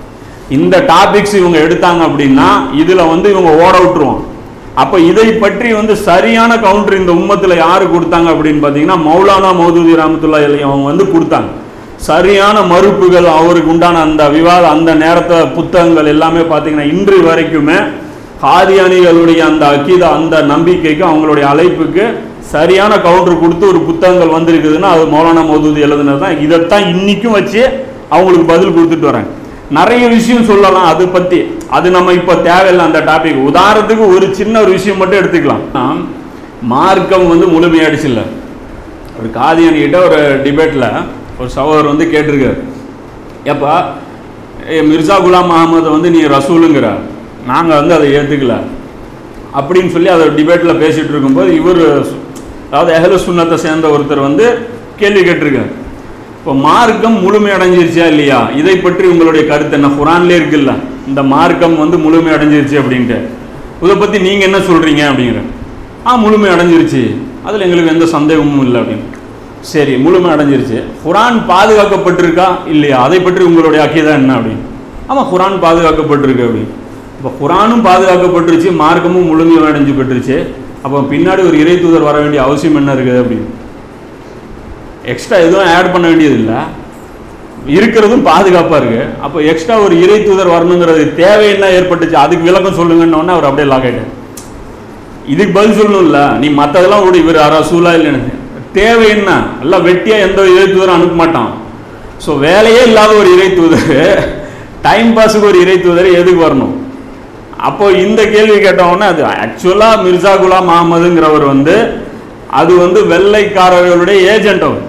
இந்த டாபிக்ஸ் இவங்க எடுத்தாங்க அப்படின்னா இதுல வந்து இவங்க ஓட விட்டுருவோம். அப்ப இதை பற்றி வந்து சரியான கவுண்டர் இந்த உம்மத்துல யாரு கொடுத்தாங்க அப்படின்னு பாத்தீங்கன்னா மௌலானா மௌதூதி ரஹ்மத்துல்லாஹி அலைஹி அவங்க வந்து கொடுத்தாங்க. சரியான மறுப்புகள் அவருக்கு உண்டான அந்த விவாதம் அந்த நேரத்தை புத்தகங்கள் எல்லாமே பார்த்தீங்கன்னா இன்று வரைக்குமே காதியானிகளுடைய அந்த அக்கீதா அந்த நம்பிக்கைக்கு அவங்களுடைய அழைப்புக்கு சரியான கவுண்டர் கொடுத்து ஒரு புத்தகங்கள் வந்திருக்குதுன்னா அது மௌலானா மௌதூதி எழுதுனது தான். இதைத்தான் இன்னைக்கும் வச்சு அவங்களுக்கு பதில் கொடுத்துட்டு வராங்க. நிறைய விஷயம் சொல்லலாம் அதை பத்தி, அது நம்ம இப்போ தேவையில்லை அந்த டாபிக். உதாரணத்துக்கு ஒரு சின்ன ஒரு விஷயம் மட்டும் எடுத்துக்கலாம். மார்க்கம் வந்து முழுமையாயிடுச்சு இல்லை. ஒரு காதியானிகிட்ட ஒரு டிபேட்ல ஒரு சகோதரர் வந்து கேட்டிருக்காரு, ஏப்பா மிர்சா குலாம் அகமது வந்து நீ ரசூலுங்கிற, நாங்கள் வந்து அதை ஏற்றுக்கல அப்படின்னு சொல்லி அதை டிபேட்டில் பேசிகிட்டு இருக்கும்போது இவர் அதாவது அஹ்லு சுன்னத்தை சேர்ந்த ஒருத்தர் வந்து கேள்வி கேட்டிருக்காரு, இப்போ மார்க்கம் முழுமை அடைஞ்சிருச்சா இல்லையா, இதை பற்றி உங்களுடைய கருத்து என்ன, குரான்லேயே இருக்குல்ல இந்த மார்க்கம் வந்து முழுமை அடைஞ்சிருச்சு அப்படின்ட்டு, இதை பற்றி நீங்கள் என்ன சொல்கிறீங்க அப்படிங்கிற. முழுமை அடைஞ்சிருச்சு, அதில் எங்களுக்கு எந்த சந்தேகமும் இல்லை அப்படின்னு. சரி, முழுமை அடைஞ்சிருச்சு, குரான் பாதுகாக்கப்பட்டிருக்கா இல்லையா, அதை பற்றி உங்களுடைய அக்கீதா என்ன அப்படின்னு. ஆமாம், குரான் பாதுகாக்கப்பட்டிருக்கு அப்படின்னு. இப்போ குரானும் பாதுகாக்கப்பட்டுருச்சு, மார்க்கமும் முழுமை அடைஞ்சு பெற்றுருச்சு, அப்போ பின்னாடி ஒரு இறை தூதர் வர வேண்டிய அவசியம் என்ன இருக்குது அப்படின்னு. எக்ஸ்ட்ரா எதுவும் ஆட் பண்ண வேண்டியது இல்லை, இருக்கிறதும் பாதுகாப்பாக இருக்குது. அப்போ எக்ஸ்ட்ரா ஒரு இறை தூதர் வரணுங்கிறது தேவை என்ன ஏற்பட்டுச்சு, அதுக்கு விளக்கம் சொல்லுங்கன்னு அவர் அப்படியே லாக் ஆகிட்டார். இதுக்கு பதில் சொல்லணும்ல, நீ மற்றதெல்லாம் ஓடி இவர் ரசூலா இல்லைன்னு தேவை என்ன, எல்லாம் வெட்டியாக எந்த இறை தூதரும் அனுப்ப மாட்டான். ஸோ வேலையே இல்லாத ஒரு இறை தூதர், டைம் பாஸுக்கு ஒரு இறை தூதர் எதுக்கு வரணும். அப்போ இந்த கேள்வி கேட்டவொன்னே அது ஆக்சுவலாக மிர்சா குலாம் அகமதுங்கிறவர் வந்து அது வந்து வெள்ளைக்காரர்களுடைய ஏஜென்ட். அவர்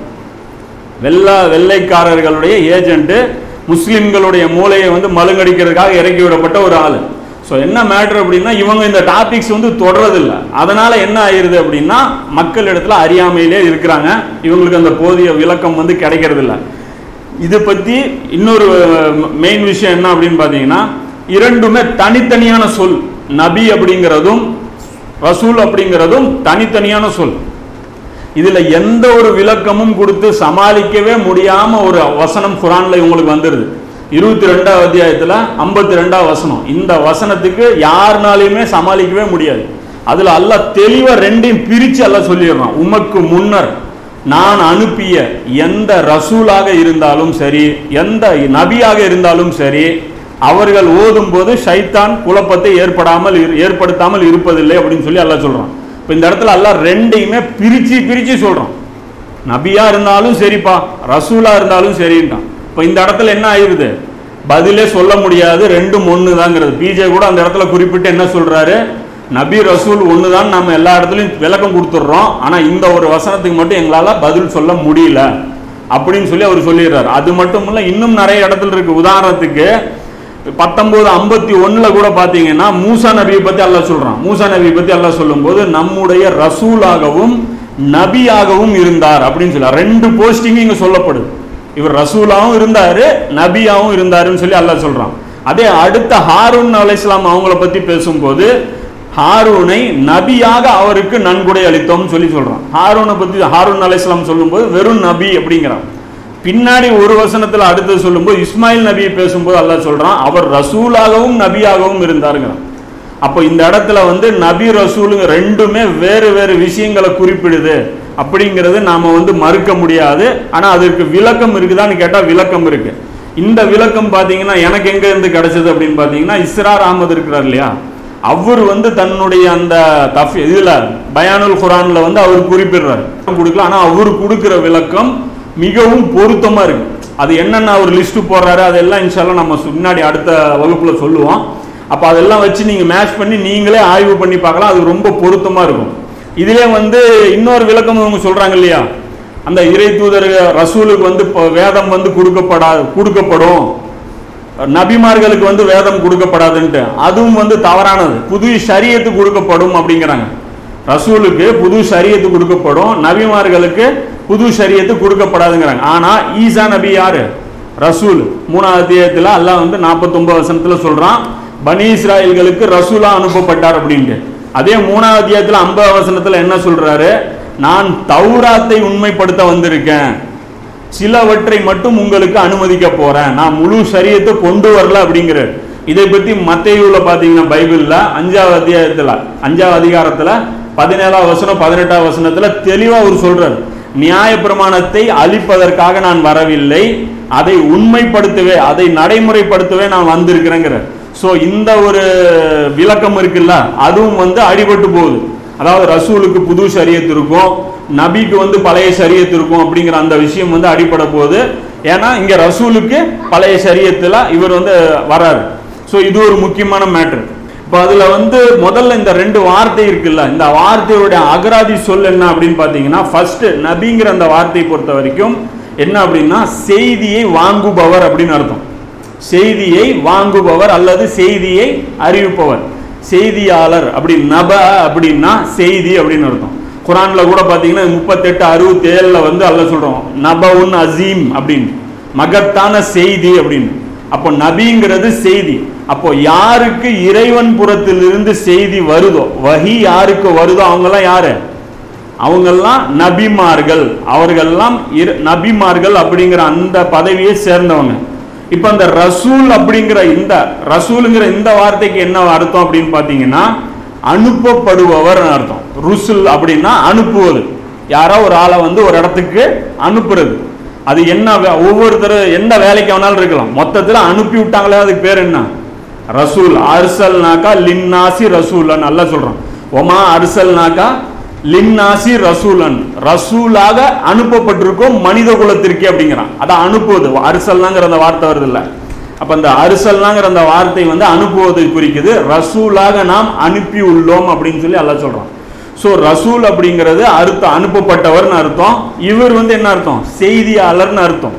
வெள்ளைக்காரர்களுடைய ஏஜென்ட்டு, முஸ்லிம்களுடைய மூளையை வந்து மழுங்கடிக்கிறதுக்காக இறக்கி விடப்பட்ட ஒரு ஆள். ஸோ என்ன மேட்ரு அப்படின்னா இவங்க இந்த டாபிக்ஸ் வந்து தொடரதில்லை. அதனால என்ன ஆயிடுது அப்படின்னா மக்கள் இடத்துல அறியாமையிலே இருக்கிறாங்க, இவங்களுக்கு அந்த போதிய விளக்கம் வந்து கிடைக்கிறது இல்லை. இது பற்றி இன்னொரு மெயின் விஷயம் என்ன அப்படின்னு பார்த்தீங்கன்னா இரண்டுமே தனித்தனியான சொல். நபி அப்படிங்கிறதும் ரசூல் அப்படிங்கிறதும் தனித்தனியான சொல். இதுல எந்த ஒரு விளக்கமும் கொடுத்து சமாளிக்கவே முடியாம ஒரு வசனம் குர்ஆன்ல இவங்களுக்கு வந்துருது. 22வது அத்தியாயத்துல 52வது வசனம். இந்த வசனத்துக்கு யாருனாலையுமே சமாளிக்கவே முடியாது. அதுல அல்லாஹ் தெளிவா ரெண்டையும் பிரிச்சு அல்லாஹ் சொல்லிடுறான். உமக்கு முன்னர் நான் அனுப்பிய எந்த ரசூலாக இருந்தாலும் சரி, எந்த நபியாக இருந்தாலும் சரி, அவர்கள் ஓதும் போது ஷைத்தான் குழப்பத்தை ஏற்படுத்தாமல் இருப்பதில்லை அப்படின்னு சொல்லி அல்லாஹ் சொல்றான். இப்போ இந்த இடத்துல அல்லாஹ் ரெண்டையுமே பிரிச்சு சொல்றான். நபியா இருந்தாலும் சரிப்பா, ரசூலா இருந்தாலும் சரின்றான். இப்போ இந்த இடத்துல என்ன ஆயிருது, பதிலே சொல்ல முடியாது, ரெண்டும் ஒன்று தாங்கிறது. பிஜே கூட அந்த இடத்துல குறிப்பிட்டு என்ன சொல்றாரு, நபி ரசூல் ஒன்று தான் நம்ம எல்லா இடத்துலையும் விளக்கம் கொடுத்துட்றோம், ஆனால் இந்த ஒரு வசனத்துக்கு மட்டும் எங்களால் பதில் சொல்ல முடியல அப்படின்னு சொல்லி அவர் சொல்லிடுறாரு. அது மட்டும் இல்லை, இன்னும் நிறைய இடத்துல இருக்கு. உதாரணத்துக்கு 1951 கூட பார்த்தீங்கன்னா மூசா நபியை பற்றி அல்லாஹ் சொல்றான். மூசா நபியை பற்றி அல்லாஹ் சொல்லும்போது நம்முடைய ரசூலாகவும் நபியாகவும் இருந்தார் அப்படின்னு சொல்ல ரெண்டு போஸ்டிங் இங்க சொல்லப்படுது. இவர் ரசூலாவும் இருந்தாரு, நபியாவும் இருந்தாருன்னு சொல்லி அல்லாஹ் சொல்றான். அதே அடுத்த ஹாரூன் அலைஹிஸ்ஸலாம் அவங்கள பத்தி பேசும்போது ஹாரூனை நபியாக அவருக்கு நன்கொடை அளித்தோம்னு சொல்லி சொல்றான். ஹாரூனை பத்தி ஹாரூன் அலைஹிஸ்ஸலாம் சொல்லும்போது வெறும் நபி அப்படிங்கிறான். பின்னாடி ஒரு வசனத்துல அடுத்து சொல்லும்போது இஸ்மாயில் நபியை பேசும்போது அல்லாஹ் சொல்றான் அவர் ரசூலாகவும் நபியாகவும் இருந்தாருங்கிறான். அப்போ இந்த இடத்துல வந்து நபி ரசூலுங்க ரெண்டுமே வேறு வேறு விஷயங்களை குறிப்பிடுது அப்படிங்கிறது நாம வந்து மறுக்க முடியாது. ஆனா அதற்கு விளக்கம் இருக்குதான்னு கேட்டா விளக்கம் இருக்கு. இந்த விளக்கம் பாத்தீங்கன்னா எனக்கு எங்க இருந்து கிடைச்சது அப்படின்னு பாத்தீங்கன்னா இஸ்ரார் அஹமது இருக்கிறார் இல்லையா, அவர் வந்து தன்னுடைய அந்த இதுல பயானுல் குர்ஆன்ல வந்து அவர் குறிப்பிடுறாரு கொடுக்கல. ஆனா அவர் கொடுக்கிற விளக்கம் மிகவும் பொருத்தமா இருக்கு. அது என்னென்ன அவர் லிஸ்ட் போடுறாரு அதெல்லாம் இன்ஷால்லா நம்ம முன்னாடி அடுத்த வகுப்புல சொல்லுவோம். அப்ப அதெல்லாம் வச்சு நீங்க மேட்ச் பண்ணி நீங்களே ஆய்வு பண்ணி பார்க்கலாம், அது ரொம்ப பொருத்தமா இருக்கும். இதுல வந்து இன்னொரு விளக்கம் அவங்க சொல்றாங்க இல்லையா, அந்த இறை தூதர் ரசூலுக்கு வந்து வேதம் வந்து கொடுக்கப்படும், நபிமார்களுக்கு வந்து வேதம் கொடுக்கப்படாதுன்ட்டு, அதுவும் வந்து தவறானது. புது ஷரியத்து கொடுக்கப்படும் அப்படிங்கிறாங்க. ரசூலுக்கு புது ஷரியத்து கொடுக்கப்படும், நபிமார்களுக்கு புது ஷரியத்து கொடுக்கப்படாதுங்கிறாங்க. ஆனா ஈசா நபி யாரு, ரசூல். 3வது அத்தியாயத்துல அல்லாஹ் வந்து 49 வசனத்துல சொல்றான் பனி இஸ்ராயல்களுக்கு ரசூலா அனுப்பப்பட்டார் அப்படின்ட்டு. அதே 3வது அத்தியாயத்துல 50 வசனத்துல என்ன சொல்றாரு, நான் தௌராத்தை உண்மைப்படுத்த வந்திருக்கேன், சிலவற்றை மட்டும் உங்களுக்கு அனுமதிக்க போறேன், நான் முழு ஷரியத்தை கொண்டு வரல அப்படிங்கிறார். இதை பத்தி மத்தேயுல பாத்தீங்கன்னா பைபிள்ல 5வது அத்தியாயத்துல 5வது அதிகாரத்துல 17வது வசனம் 18வது வசனத்துல தெளிவா அவர் சொல்றார், நியாய பிரமாணத்தை அழிப்பதற்காக நான் வரவில்லை, அதை உண்மைப்படுத்தவே அதை நடைமுறைப்படுத்தவே நான் வந்திருக்கிறேங்கிறார். ஸோ இந்த ஒரு விளக்கம் இருக்குல்ல, அதுவும் வந்து அடிபட்டு போகுது. அதாவது ரசூலுக்கு புது ஷரியத் இருக்கும், நபிக்கு வந்து பழைய ஷரியத் இருக்கும் அப்படிங்கிற அந்த விஷயம் வந்து அடிபட போகுது. ஏன்னா இங்க ரசூலுக்கு பழைய ஷரியத்துல இவர் வந்து வராரு. ஸோ இது ஒரு முக்கியமான மேட்டர். இப்போ அதுல வந்து முதல்ல இந்த 2 வார்த்தை இருக்குல்ல, இந்த வார்த்தையுடைய அகராதி சொல் என்ன அப்படின்னு பாத்தீங்கன்னா, ஃபர்ஸ்ட் நபிங்கிற அந்த வார்த்தையை பொறுத்த வரைக்கும் என்ன அப்படின்னா செய்தியை வாங்குபவர் அப்படின்னு அர்த்தம். செய்தியை வாங்குபவர் அல்லது செய்தியை அறிவிப்பவர், செய்தியாளர். அப்படி நப அப்படின்னா செய்தி அப்படின்னு அர்த்தம். குரான்ல கூட பாத்தீங்கன்னா 38:67 வந்து அல்லாஹ் சொல்றோம் நபவுன் அசீம் அப்படின்னு, மகத்தான செய்தி அப்படின்னு. அப்போ நபிங்கிறது செய்தி. அப்போ யாருக்கு இறைவன் புறத்திலிருந்து செய்தி வருதோ, வஹி யாருக்கு வருதோ அவங்கெல்லாம் யாரு? அவங்கெல்லாம் நபிமார்கள். அவர்கள்லாம் நபிமார்கள் அப்படிங்கிற அந்த பதவியை சேர்ந்தவங்க. இப்ப அந்த ரசூல் அப்படிங்கிற இந்த ரசூலுங்கிற இந்த வார்த்தைக்கு என்ன அர்த்தம் அப்படின்னு பாத்தீங்கன்னா, அனுப்பப்படுபவர் அர்த்தம். ருசுல் அப்படின்னா அனுப்புவது, யாரோ ஒரு ஆளை வந்து ஒரு இடத்துக்கு அனுப்புறது. அது என்ன, ஒவ்வொருத்தர் எந்த வேலைக்கு வேணாலும் இருக்கலாம், மொத்தத்தில் அனுப்பி விட்டாங்களே அதுக்கு பேர் என்ன? ரசூல். அர்சல்னாக்கா லின்னாசி ரசூலன் அல்லாஹ் சொல்றான், ஒமா அர்சல்னாக்கா லின்னாசி ரசூலன், ரசூலாக அனுப்பப்பட்டிருக்கும் மனித குலத்திற்கு அப்படிங்கிறான். அதான் அனுப்புவது. அர்சல்னாங்கிற அந்த வார்த்தை வருது இல்ல, அப்ப அந்த அர்சல்னாங்கிற அந்த வார்த்தை வந்து அனுப்புவதை குறிக்குது. ரசூலாக நாம் அனுப்பி உள்ளோம் அப்படின்னு சொல்லி அல்லாஹ் சொல்றான். ஸோ ரசூல் அப்படிங்கிறது அர்த்தம் அனுப்பப்பட்டவர்னு அர்த்தம். இவர் வந்து என்ன அர்த்தம்? செய்தியாளர்னு அர்த்தம்.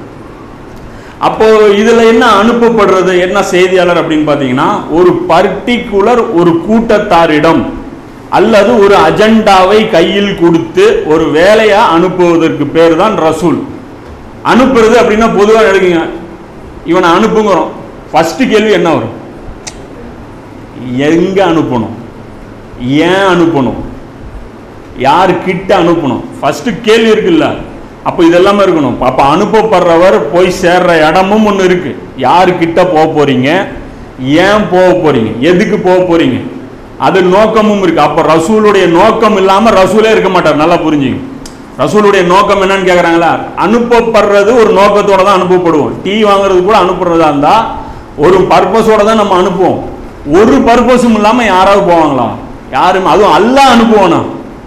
அப்போ இதுல என்ன அனுப்பப்படுறது, என்ன செய்தியாளர் அப்படின்னு பாத்தீங்கன்னா, ஒரு பர்டிகுலர் ஒரு கூட்டத்தாரிடம் அல்லது ஒரு அஜெண்டாவை கையில் கொடுத்து ஒரு வேலையா அனுப்புவதற்கு பேர் தான் ரசூல். அனுப்புறது அப்படின்னா பொதுவாக எடுக்குங்க, இவனை அனுப்புங்கிறோம், ஃபர்ஸ்ட் கேள்வி என்ன வரும்? எங்க அனுப்பணும், ஏன் அனுப்பணும், யார் கிட்ட அனுப்பணும், ஃபர்ஸ்ட் கேள்வி இருக்குல்ல. அப்போ இதெல்லாமே இருக்கணும். அப்போ அனுப்பப்படுறவர் போய் சேர்ற இடமும் ஒன்று இருக்கு. யாரு கிட்ட போக போறீங்க, ஏன் போக போறீங்க, எதுக்கு போக போறீங்க, அது நோக்கமும் இருக்கு. அப்போ ரசூலுடைய நோக்கம் இல்லாம ரசூலே இருக்க மாட்டார். நல்லா புரிஞ்சுங்க. ரசூலுடைய நோக்கம் என்னன்னு கேட்குறாங்களா, அனுப்பப்படுறது ஒரு நோக்கத்தோட தான் அனுப்பப்படுவோம். டீ வாங்குறது கூட அனுப்புறதா இருந்தா ஒரு பர்பஸோட தான் நம்ம அனுப்புவோம். ஒரு பர்பஸும் இல்லாம யாராவது போவாங்களா? யாரும். அதுவும் அல்லாஹ் அனுப்புவானா?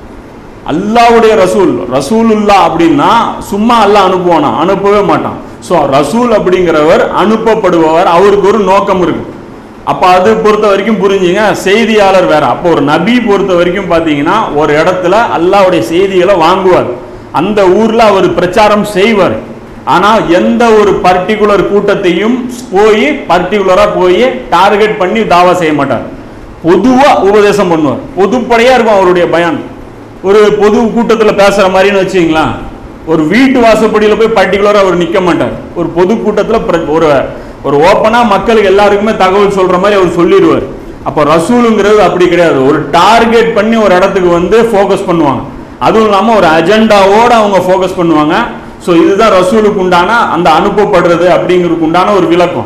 அல்லாஹ்வுடைய ரசூல், ரசூலுல்லா அப்படின்னா சும்மா அல்லாஹ் அனுப்புவானா? அனுப்பவே மாட்டான். ஸோ ரசூல் அப்படிங்கிறவர் அனுப்பப்படுபவர், அவருக்கு ஒரு நோக்கம் இருக்கு. அப்ப அது பொறுத்த வரைக்கும் புரிஞ்சுங்க. செய்தியாளர் வேற. அப்போ ஒரு நபி பொறுத்த வரைக்கும் பாத்தீங்கன்னா ஒரு இடத்துல அல்லாஹ்வுடைய செய்திகளை வாங்குவார், அந்த ஊர்ல அவர் பிரச்சாரம் செய்வார். ஆனா எந்த ஒரு பர்டிகுலர் கூட்டத்தையும் போய் பர்டிகுலரா போய் டார்கெட் பண்ணி தாவா செய்ய மாட்டார். பொதுவா உபதேசம் பண்ணுவார். பொதுப்படையா இருக்கும் அவருடைய பயான். ஒரு பொது கூட்டத்தில் பேசுற மாதிரின்னு வச்சுங்களா, ஒரு வீட்டு வாசப்படியில் போய் பர்டிகுலரா அவர் நிற்க மாட்டார். ஒரு பொது கூட்டத்தில் ஒரு ஓப்பனா மக்களுக்கு எல்லாருக்குமே தகவல் சொல்ற மாதிரி அவர் சொல்லிடுவார். அப்போ ரசூலுங்கிறது அப்படி கிடையாது. ஒரு டார்கெட் பண்ணி ஒரு இடத்துக்கு வந்து ஃபோக்கஸ் பண்ணுவாங்க. அதுவும் இல்லாமல் ஒரு அஜெண்டாவோட அவங்க ஃபோக்கஸ் பண்ணுவாங்க. ஸோ இதுதான் ரசூலுக்கு உண்டான அந்த அனுப்பப்படுறது அப்படிங்கிறதுக்கு உண்டான ஒரு விளக்கம்.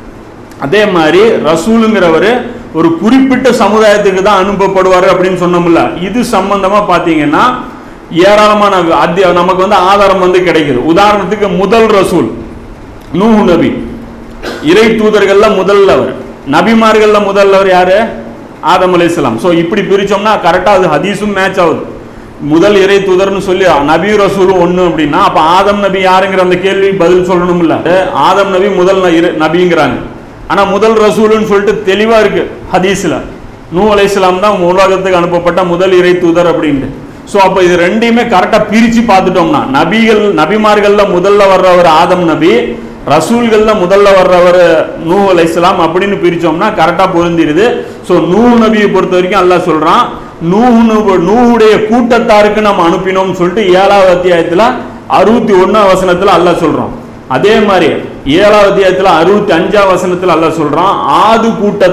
அதே மாதிரி ரசூலுங்கிறவர் ஒரு குறிப்பிட்ட சமுதாயத்துக்கு தான் அனுப்பப்படுவார் அப்படின்னு சொன்னோம்ல. இது சம்பந்தமா பாத்தீங்கன்னா ஏராளமான நமக்கு வந்து ஆதாரம் வந்து கிடைக்குது. உதாரணத்துக்கு முதல் ரசூல் நூஹ் நபி, இறை தூதர்கள்ல முதல்லவர். நபிமார்கள்ல முதல்லவர் யாரு? ஆதம் அலைஹிஸ்ஸலாம். ஸோ இப்படி பிரிச்சோம்னா கரெக்டா அது ஹதீஸும் மேட்ச் ஆகுது. முதல் இறை தூதர்னு சொல்லி நபி ரசூலும் ஒண்ணு அப்படின்னா அப்ப ஆதம் நபி யாருங்கிற அந்த கேள்வி பதில் சொல்லணும்ல. ஆதம் நபி முதல் நபிங்கிறாங்க, ஆனா முதல் ரசூலுன்னு சொல்லிட்டு தெளிவா இருக்கு ஹதீஸ்ல. நூஹ் அலைஹிஸ்ஸலாம் தான் உலகத்துக்கு அனுப்பப்பட்ட முதல் இறை தூதர் அப்படின்ட்டு. ஸோ அப்போ இது ரெண்டையுமே கரெக்டா பிரிச்சு பார்த்துட்டோம்னா, நபிமார்கள்ல முதல்ல வர்றவர் ஆதம் நபி, ரசூல்கள்ல முதல்ல வர்றவர் நூஹ் அலைஹிஸ்ஸலாம் அப்படின்னு பிரிச்சோம்னா கரெக்டா பொருந்திருது. ஸோ நூஹ் நபியை பொறுத்த வரைக்கும் அல்லாஹ் சொல்றான், நூஹுடைய கூட்டத்தாருக்கு நம்ம அனுப்பினோம்னு சொல்லிட்டு 7வது அத்தியாயத்துல 61 வசனத்துல அல்லாஹ் சொல்றான். அதே மாதிரி 7வது அத்தியாயத்துல 65 வசனத்துல அல்லாஹ் சொல்றான், ஆது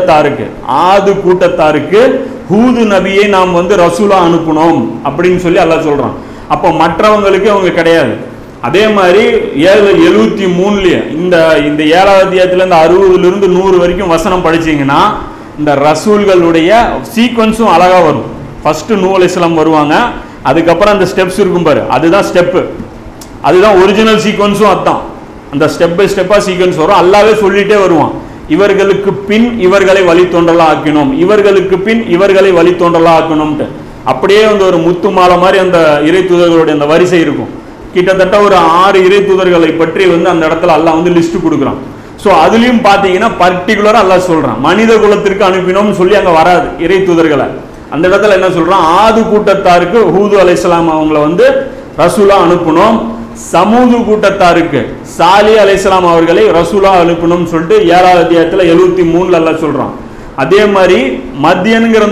கூட்டத்தாருக்கு ஹூது நபியை நாம் வந்து ரசூலா அனுப்பினோம் அப்படின்னு சொல்லி அல்லாஹ் சொல்றான். அப்போ மற்றவங்களுக்கு அவங்க கிடையாது. அதே மாதிரி 73 இந்த 7வது அத்தியாயத்துல இந்த 60 to 100 வரைக்கும் வசனம் படிச்சீங்கன்னா இந்த ரசூல்களுடைய சீக்வன்ஸும் அழகா வரும். ஃபர்ஸ்ட் நூஹ் அலைஹிஸ்ஸலாம் வருவாங்க, அதுக்கப்புறம் அந்த ஸ்டெப்ஸ் இருக்கும் பாரு, அதுதான் ஸ்டெப்பு, அதுதான் ஒரிஜினல் சீக்வன்ஸும். அதுதான் அந்த ஸ்டெப் பை ஸ்டெப்பா சீக்வன்ஸ் வரும். அல்லாஹ்வே சொல்லிட்டே வருவான், இவர்களுக்கு பின் இவர்களை வழி தோன்றலா ஆக்கணும், இவர்களுக்கு பின் இவர்களை வழி தோன்றலா ஆக்கணும்ட்டு. அப்படியே வந்து ஒரு முத்து மாலை மாதிரி அந்த இறை தூதர்களுடைய அந்த வரிசை இருக்கும். கிட்டத்தட்ட ஒரு 6 இறை தூதர்களை பற்றி வந்து அந்த இடத்துல அல்லாஹ் வந்து லிஸ்ட் கொடுக்குறான். ஸோ அதுலயும் பார்த்தீங்கன்னா பர்டிகுலரா அல்லாஹ் சொல்றான் மனித குலத்திற்கு அனுப்பினோம்னு சொல்லி அங்க வராது இறை தூதர்களை. அந்த இடத்துல என்ன சொல்றான், ஆது கூட்டத்தாருக்கு ஹூது அலைஹிஸ்ஸலாம் அவங்கள வந்து ரசூலா அனுப்பணும், சமூது கூட்டத்தாருக்கு சாலி அலைஹிஸ்ஸலாம் அவர்களை ரசூலா அனுப்பணும்னு சொல்லிட்டு 7வது அத்தியாயத்துல 73 அல்லாஹ் சொல்றான். அதே மாதிரி மத்தியனுங்கிற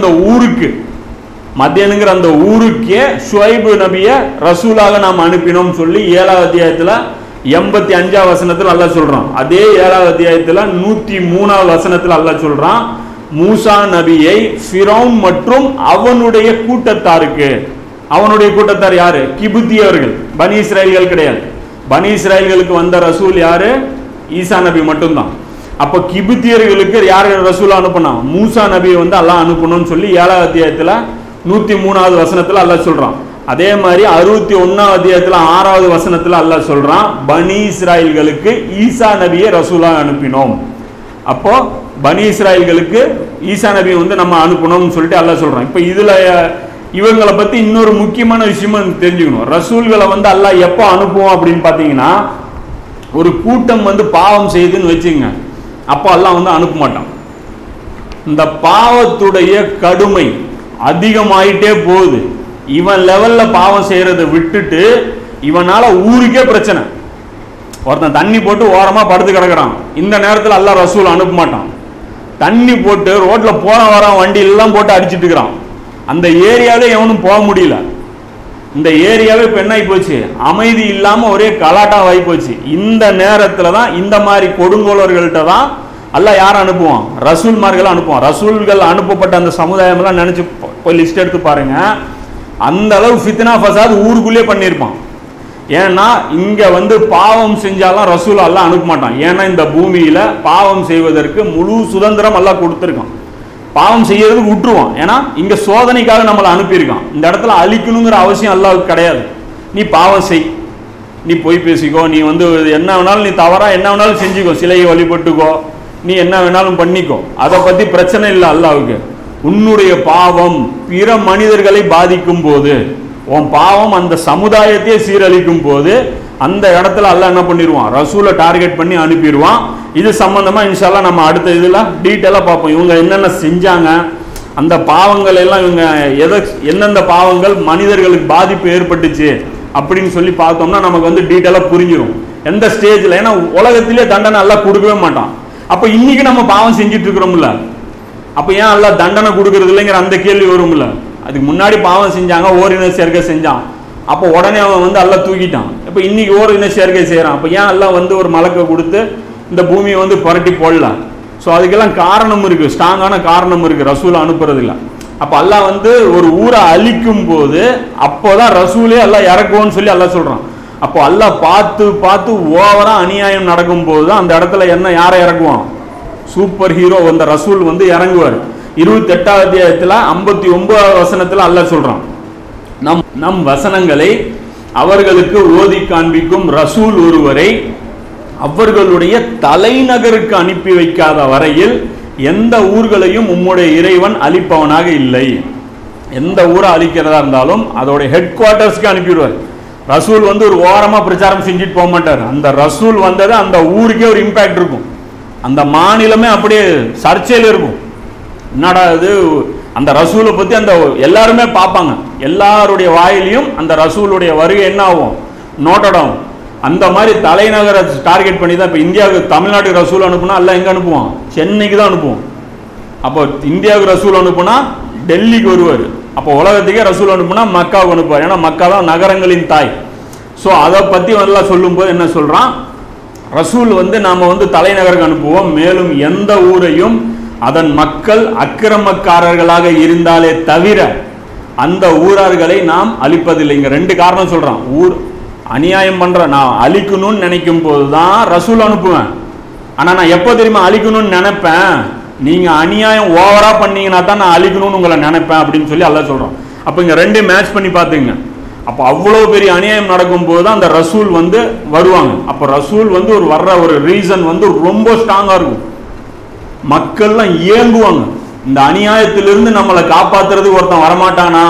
அந்த ஊருக்கே ஷுவைபு நபியை ரசூலாக நாம் அனுப்பினோம் சொல்லி 7வது அத்தியாயத்துல 85வது வசனத்தில் அல்லாஹ் சொல்றான். அதே 7வது அத்தியாயத்துல 103வது வசனத்தில் அல்லாஹ் சொல்றான், மூசா நபியை ஃபிரௌன் மற்றும் அவனுடைய கூட்டத்தாருக்கு. அவனுடைய கூட்டத்தார் யாரு? கிபுத்தியவர்கள், பனி இஸ்ராயல்கள் கிடையாது. பனி இஸ்ராயல்களுக்கு வந்த ரசூல் யாரு? ஈசா நபி மட்டும்தான். அப்ப கிபுத்தியர்களுக்கு யாரு ரசூல் அனுப்பினா? மூசா நபியை வந்து அல்லாஹ் அனுப்பணும்னு சொல்லி 7வது அத்தியாயத்துல 103வது வசனத்துல அல்லாஹ் சொல்றான். அதே மாதிரி 61வது அத்தியாயத்துல 6வது வசனத்துல அல்லாஹ் சொல்றான், பனி இஸ்ராயல்களுக்கு ஈசா நபியை ரசூலா அனுப்பினோம். அப்போ பனி இஸ்ராயல்களுக்கு ஈசா நபியை வந்து நம்ம அனுப்பணும்னு சொல்லிட்டு அல்லாஹ் சொல்றான். இப்ப இதுல இவங்களை பத்தி இன்னொரு முக்கியமான விஷயமும் தெரிஞ்சுக்கணும். ரசூல்களை வந்து அல்லாஹ் எப்போ அனுப்புவோம் அப்படின்னு பாத்தீங்கன்னா, ஒரு கூட்டம் வந்து பாவம் செய்யுதுன்னு வச்சுங்க, அப்போ அல்லாஹ் வந்து அனுப்ப மாட்டான். இந்த பாவத்துடைய கடுமை அதிகமாயிட்டே போகுது, இவன் லெவல்ல பாவம் செய்யறதை விட்டுட்டு இவனால ஊருக்கே பிரச்சனை. ஒருத்தன் தண்ணி போட்டு ஓரமா படுத்து கிடக்குறான், இந்த நேரத்தில் அல்லாஹ் ரசூல் அனுப்ப மாட்டான். தண்ணி போட்டு ரோட்ல போற வர வண்டி எல்லாம் போட்டு அடிச்சுட்டு இருக்கிறான், அந்த ஏரியாவே எவனும் போக முடியல. இந்த ஏரியாவே இப்ப என்ன ஆகி போச்சு, அமைதி இல்லாம ஒரே கலாட்டா ஆகி போச்சு. இந்த நேரத்துல தான் இந்த மாதிரி கொடுங்கோலர்கள்ட்ட தான் அல்லாஹ் யார் அனுப்புவான்? ரசூல்மார்கள் அனுப்புவான். ரசூல்கள் அனுப்பப்பட்ட அந்த சமுதாயம் எல்லாம் நினைச்சு போய் லிஸ்ட் எடுத்து பாருங்க, அந்த அளவு ஃபித்னா ஃபசாத் ஊருக்குள்ளே பண்ணியிருப்பான். ஏன்னா இங்க வந்து பாவம் செஞ்சாலும் ரசூல் அல்லாஹ் அனுப்ப மாட்டான். ஏன்னா இந்த பூமியில பாவம் செய்வதற்கு முழு சுதந்திரம் அல்லாஹ் கொடுத்துருக்கான். பாவம் செய்யறதுக்கு விட்டுருவான். ஏன்னா இங்க சோதனைக்காக நம்மளை அனுப்பியிருக்கான். இந்த இடத்துல அழிக்கணுங்கிற அவசியம் அல்லாஹ்வுக்கு கிடையாது. நீ பாவம் செய், நீ பொய் பேசிக்கோ, நீ வந்து என்ன வேணாலும், நீ தவறா என்ன வேணாலும் செஞ்சுக்கோ, சிலையை வழிபட்டுக்கோ, நீ என்ன வேணாலும் பண்ணிக்கோ, அதை பத்தி பிரச்சனை இல்லை அல்லாஹ்வுக்கு. உன்னுடைய பாவம் பிற மனிதர்களை பாதிக்கும் போது, உன் பாவம் அந்த சமுதாயத்தையே சீரழிக்கும் போது, அந்த இடத்துல அல்லாஹ் என்ன பண்ணிடுவான்? ரசூலை டார்கெட் பண்ணி அனுப்பிடுவான். இது சம்பந்தமா இன்ஷால்லா நம்ம அடுத்த இதுல டீட்டெயிலா பார்ப்போம். இவங்க என்னென்ன செஞ்சாங்க, அந்த பாவங்கள் எல்லாம் இவங்க எந்தெந்த பாவங்கள் மனிதர்களுக்கு பாதிப்பு ஏற்பட்டுச்சு அப்படின்னு சொல்லி பார்த்தோம்னா நமக்கு வந்து டீட்டெயிலா புரிஞ்சிடும் எந்த ஸ்டேஜ்ல. ஏன்னா உலகத்திலே தண்டனை எல்லாம் கொடுக்கவே மாட்டான். அப்ப இன்னைக்கு நம்ம பாவம் செஞ்சுட்டு இருக்கிறோம்ல, அப்ப ஏன் எல்லாம் தண்டனை கொடுக்கறது இல்லைங்கிற அந்த கேள்வி வரும்ல. அதுக்கு முன்னாடி பாவம் செஞ்சாங்க, ஓரின சேர்க்கை செஞ்சான், அப்போ உடனே அவன் வந்து எல்லாம் தூக்கிட்டான். இப்ப இன்னைக்கு ஓரின சேர்க்கை செய்யறான், அப்ப ஏன் எல்லாம் வந்து ஒரு மலக்கை கொடுத்து இந்த பூமியை வந்து புரட்டி போடலாம்? ஸோ அதுக்கெல்லாம் காரணம் இருக்கு, ஸ்ட்ராங்கான காரணம் இருக்கு ரசூலை அனுப்புறது இல்லை. அப்ப அல்லாஹ் வந்து ஒரு ஊரை அழிக்கும் போது அப்போதான் ரசூலே அல்லாஹ் இறக்குவோன்னு சொல்லி அல்லாஹ் சொல்றான். அப்போ அல்லாஹ் பார்த்து பார்த்து ஓவரா அநியாயம் நடக்கும் போதுதான் அந்த இடத்துல என்ன யாரை இறக்குவான்? சூப்பர் ஹீரோ அந்த ரசூல் வந்து இறங்குவார். 28வது அத்தியாயத்துல 59வது வசனத்துல அல்லாஹ் சொல்றான், நம் வசனங்களை அவர்களுக்கு ஓதி காண்பிக்கும் ரசூல் ஒருவரை அவர்களுடைய தலைநகருக்கு அனுப்பி வைக்காத வரையில் எந்த ஊர்களையும் உம்முடைய இறைவன் அழிப்பவனாக இல்லை. எந்த ஊரை அழிக்கிறதா இருந்தாலும் அதோட ஹெட் குவார்டர்ஸ்க்கு அனுப்பிடுவார். ரசூல் வந்து ஒரு ஓரமா பிரச்சாரம் செஞ்சுட்டு போக மாட்டார். அந்த ரசூல் வந்தது அந்த ஊருக்கே ஒரு இம்பாக்ட் இருக்கும், அந்த மாநிலமே அப்படியே சர்ச்சையில் இருக்கும். என்னடா இது, அந்த ரசூலை பத்தி அந்த எல்லாருமே பார்ப்பாங்க, எல்லாருடைய வாயிலையும் அந்த ரசூலுடைய வருகை என்ன ஆகும்? நோட்டடம். அந்த மாதிரி தலைநகரை டார்கெட் பண்ணி தான் இப்போ இந்தியாவுக்கு தமிழ்நாட்டுக்கு ரசூல் அனுப்புனா எல்லாம் எங்கே அனுப்புவான்? சென்னைக்கு தான் அனுப்புவோம். அப்போ இந்தியாவுக்கு ரசூல் அனுப்புனா டெல்லிக்கு வருவார். அப்போ உலகத்துக்கே ரசூல் அனுப்புனா மக்காவுக்கு அனுப்புவார். ஏன்னா மக்கா தான் நகரங்களின் தாய். ஸோ அதை பற்றி நல்லா சொல்லும்போது என்ன சொல்கிறான்? ரசூல் வந்து நாம் வந்து தலைநகருக்கு அனுப்புவோம், மேலும் எந்த ஊரையும் அதன் மக்கள் அக்கிரமக்காரர்களாக இருந்தாலே தவிர அந்த ஊரார்களை நாம் அழிப்பதில்லை. இங்கே 2 காரணம் சொல்கிறான். ஊர் அநியாயம் பண்ற நான் அழிக்கணும்னு நினைக்கும் போதுதான் ரசூல் அனுப்புவேன். ஆனா நான் எப்போ தெரியுமா அழிக்கணும்னு நினைப்பேன், நீங்க அநியாயம் ஓவரா பண்ணீங்கன்னா தான் நான் அழிக்கணும்னு உங்களை நினைப்பேன் அப்படின்னு சொல்லி அல்லாஹ் சொல்றோம். அப்ப இங்க ரெண்டு மேட்ச் பண்ணி பாத்துங்க. அப்போ அவ்வளோ பெரிய அநியாயம் நடக்கும் போது தான் அந்த ரசூல் வந்து வருவாங்க. அப்போ ரசூல் வந்து ஒரு வர்ற ஒரு ரீசன் வந்து ரொம்ப ஸ்ட்ராங்கா இருக்கும். மக்கள்லாம் ஏங்குவாங்க, இந்த அநியாயத்திலிருந்து நம்மளை காப்பாத்துறதுக்கு ஒருத்தன் வரமாட்டானா,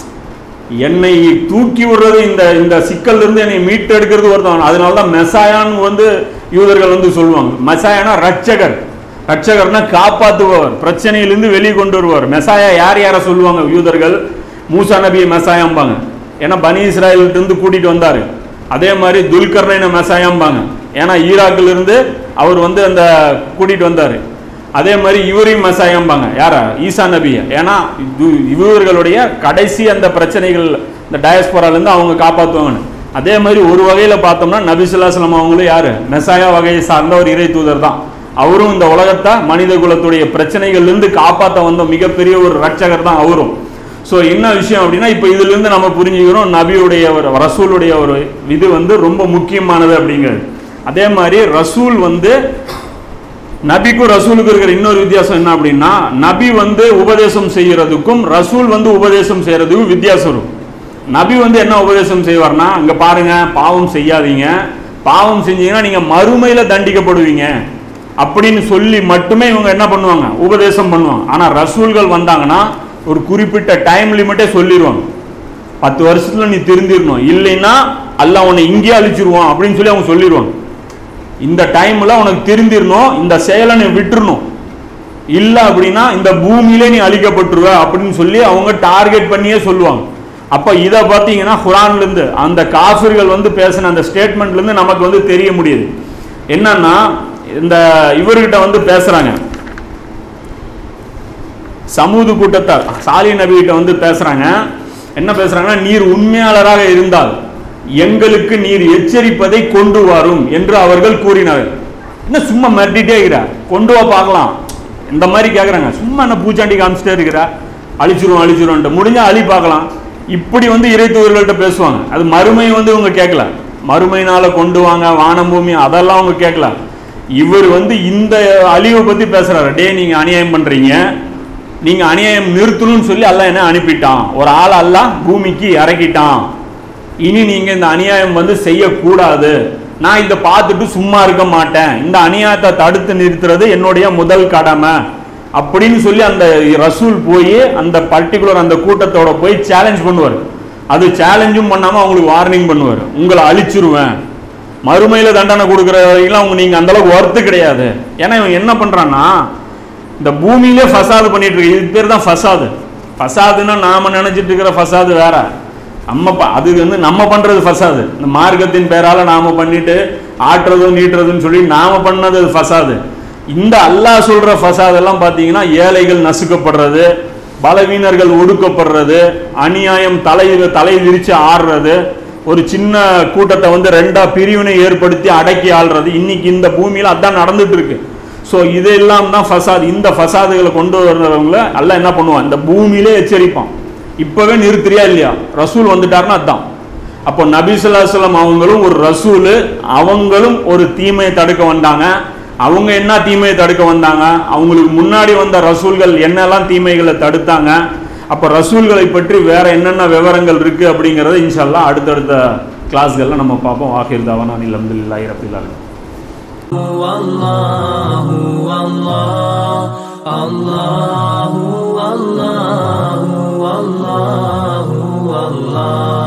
என்னை தூக்கி விடுறது இந்த இந்த சிக்கல்ல இருந்து என்னை மீட்டு எடுக்கிறது ஒருத்தன். அதனாலதான் மெசாயான்னு வந்து யூதர்கள் வந்து சொல்லுவாங்க. மெசாயானா ரட்சகர், ரட்சகர்னா காப்பாற்றுபவர், பிரச்சனையிலிருந்து வெளியே கொண்டு வருவார். மெசாயா யார் யாரை சொல்லுவாங்க யூதர்கள்? மூசா நபியை மெசாயாம்பாங்க, ஏன்னா பனி இஸ்ராயல்கிட்ட இருந்து கூட்டிட்டு வந்தாரு. அதே மாதிரி துல்கர்னைன மெசாயாம்பாங்க, ஏன்னா ஈராக்கில் இருந்து அவர் வந்து அந்த கூட்டிட்டு வந்தாரு. அதே மாதிரி இவரையும் மெசாயாம்பாங்க, யாரா? ஈசா நபியை, ஏன்னா இவர்களுடைய கடைசி அந்த பிரச்சனைகள் இந்த டயஸ்போராலேருந்து அவங்க காப்பாற்றுவாங்கன்னு. அதே மாதிரி ஒரு வகையில் பார்த்தோம்னா நபி ஸல்லல்லாஹு அலைஹி வஸல்லம் அவங்களும் யாரு? மெசாயா வகையை சார்ந்த ஒரு இறை தூதர் தான். அவரும் இந்த உலகத்தை மனித குலத்துடைய பிரச்சனைகள்லேருந்து காப்பாற்ற வந்த மிகப்பெரிய ஒரு ரட்சகர் தான் அவரும். ஸோ என்ன விஷயம் அப்படின்னா, இப்போ இதுலேருந்து நம்ம புரிஞ்சுக்கிறோம் நபியுடைய ஒரு ரசூலுடைய ஒரு இது வந்து ரொம்ப முக்கியமானது அப்படிங்கிறது. அதே மாதிரி ரசூல் வந்து நபிக்கும் ரசூலுக்கு இருக்கிற இன்னொரு வித்தியாசம் என்ன அப்படின்னா, நபி வந்து உபதேசம் செய்யறதுக்கும் ரசூல் வந்து உபதேசம் செய்யறதுக்கும் வித்தியாசம் இருக்கும். நபி வந்து என்ன உபதேசம் செய்வார்னா, இங்க பாருங்க, பாவம் செய்யாதீங்க, பாவம் செஞ்சீங்கன்னா நீங்க மறுமையில தண்டிக்கப்படுவீங்க அப்படின்னு சொல்லி மட்டுமே இவங்க என்ன பண்ணுவாங்க? உபதேசம் பண்ணுவாங்க. ஆனா ரசூல்கள் வந்தாங்கன்னா ஒரு குறிப்பிட்ட டைம் லிமிட்டே சொல்லிடுவாங்க. 10 வருஷத்துல நீ திருந்திடணும், இல்லைன்னா அல்லாஹ் உன்னை இங்கே அழிச்சிருவான் அப்படின்னு சொல்லி அவங்க சொல்லிடுவாங்க. இந்த டைம்ல உனக்கு திருந்திடணும், இந்த செயலை நீ விட்டுறணும், இல்லை அப்படின்னா இந்த பூமியிலே நீ அழிக்கப்பட்டுருவ அப்படின்னு சொல்லி அவங்க டார்கெட் பண்ணியே சொல்லுவாங்க. அப்ப இதை பார்த்தீங்கன்னா குர்ஆன்ல இருந்து அந்த காஃபிர்கள் வந்து பேசின அந்த ஸ்டேட்மெண்ட்ல இருந்து நமக்கு வந்து தெரிய முடியுது. என்னன்னா, இந்த இவர்கிட்ட வந்து பேசுறாங்க, சமூது கூட்டத்தார் சாலி நபிகிட்ட வந்து பேசுறாங்க. என்ன பேசுறாங்கன்னா, நீர் உண்மையாளராக இருந்தால் எங்களுக்கு நீர் எச்சரிப்பதை கொண்டு வரும் என்று அவர்கள் கூறினார்கள். என்ன சும்மா மிரட்டிட்டே இருக்கிற, கொண்டு வா பார்க்கலாம், இந்த மாதிரி கேட்குறாங்க. சும்மா என்ன பூச்சாண்டி காமிச்சிட்டே இருக்கிற, அழிச்சிரும் அழிச்சிரும், முடிஞ்சா அழி பார்க்கலாம், இப்படி வந்து இறை தூதர்கள்ட்ட பேசுவாங்க. அது மறுமை வந்து இவங்க கேட்கல, மறுமையினால கொண்டு வாங்க வானம் பூமி அதெல்லாம் அவங்க கேட்கல. இவர் வந்து இந்த அழிவை பத்தி பேசுறாரு. டே நீங்க அநியாயம் பண்றீங்க, நீங்க அநியாயம் நிறுத்தணும்னு சொல்லி அல்லாஹ் என்ன அனுப்பிட்டான், ஒரு ஆள் அல்லாஹ் பூமிக்கு இறக்கிட்டான். இனி நீங்க இந்த அநியாயம் வந்து செய்யக்கூடாது, நான் இதை பார்த்துட்டு சும்மா இருக்க மாட்டேன், இந்த அநியாயத்தை தடுத்து நிறுத்துறது என்னுடைய முதல் கடமை அப்படின்னு சொல்லி அந்த ரசூல் போய் அந்த பர்டிகுலர் அந்த கூட்டத்தோட போய் சேலஞ்ச் பண்ணுவார். அது சேலஞ்சும் பண்ணாம அவங்களுக்கு வார்னிங் பண்ணுவார், உங்களை அழிச்சிருவேன், மறுமையில தண்டனை கொடுக்குற வரைக்கும் அவங்க நீங்க அந்த அளவுக்கு ஒர்த்து கிடையாது. ஏன்னா இவன் என்ன பண்றான்னா, இந்த பூமியிலே ஃபசாது பண்ணிட்டு இருக்கு. இது பேர் தான் ஃபசாது. ஃபசாதுன்னா நாம நினைச்சிட்டு இருக்கிற ஃபசாது வேற, அது வந்து நம்ம பண்றது ஃபசாது. இந்த மார்க்கத்தின் பேரால நாம பண்ணிட்டு ஆட்டுறதும் நீட்டுறதுன்னு சொல்லி நாம பண்ணது ஃபசாது. இந்த அல்லாஹ் சொல்ற ஃபசாத் எல்லாம் பாத்தீங்கன்னா, ஏழைகள் நசுக்கப்படுறது, பலவீனர்கள் ஒடுக்கப்படுறது, அநியாயம் தலை விரிச்சு ஆடுறது, ஒரு சின்ன கூட்டத்தை வந்து ரெண்டா பிரிவினை ஏற்படுத்தி அடக்கி ஆள்றது, இன்னைக்கு இந்த பூமியில அதான் நடந்துட்டு இருக்கு. ஸோ இதெல்லாம் தான் ஃபசாத். இந்த ஃபசாதுகளை கொண்டு வர்றவங்களை அல்லாஹ் என்ன பண்ணுவான், இந்த பூமியிலே எச்சரிப்பான், இப்பவே நிறுத்துறியா இல்லையா, ரசூல் வந்துட்டாருன்னா அதான். அப்போ நபி ஸல்லல்லாஹு அலைஹி வஸல்லம் அவங்களும் ஒரு ரசூல், அவங்களும் ஒரு தீமையை தடுக்க வந்தாங்க. அவங்க என்ன தீமையை தடுக்க வந்தாங்க, அவங்களுக்கு முன்னாடி வந்த ரசூல்கள் என்னெல்லாம் தீமைகளை தடுத்தாங்க. அப்போ ரசூல்களை பற்றி வேற என்னென்ன விவரங்கள் இருக்கு அப்படிங்கிறத இன்ஷா அல்லாஹ் அடுத்தடுத்த கிளாஸ்கள்ல நம்ம பார்ப்போம். ஆகிர் தவானா அல்ஹம்துலில்லாஹி ரப்பில் ஆலமீன். அல்லாஹு அல்லாஹ் அல்லாஹு அல்லாஹு அல்லாஹு அல்லாஹ்.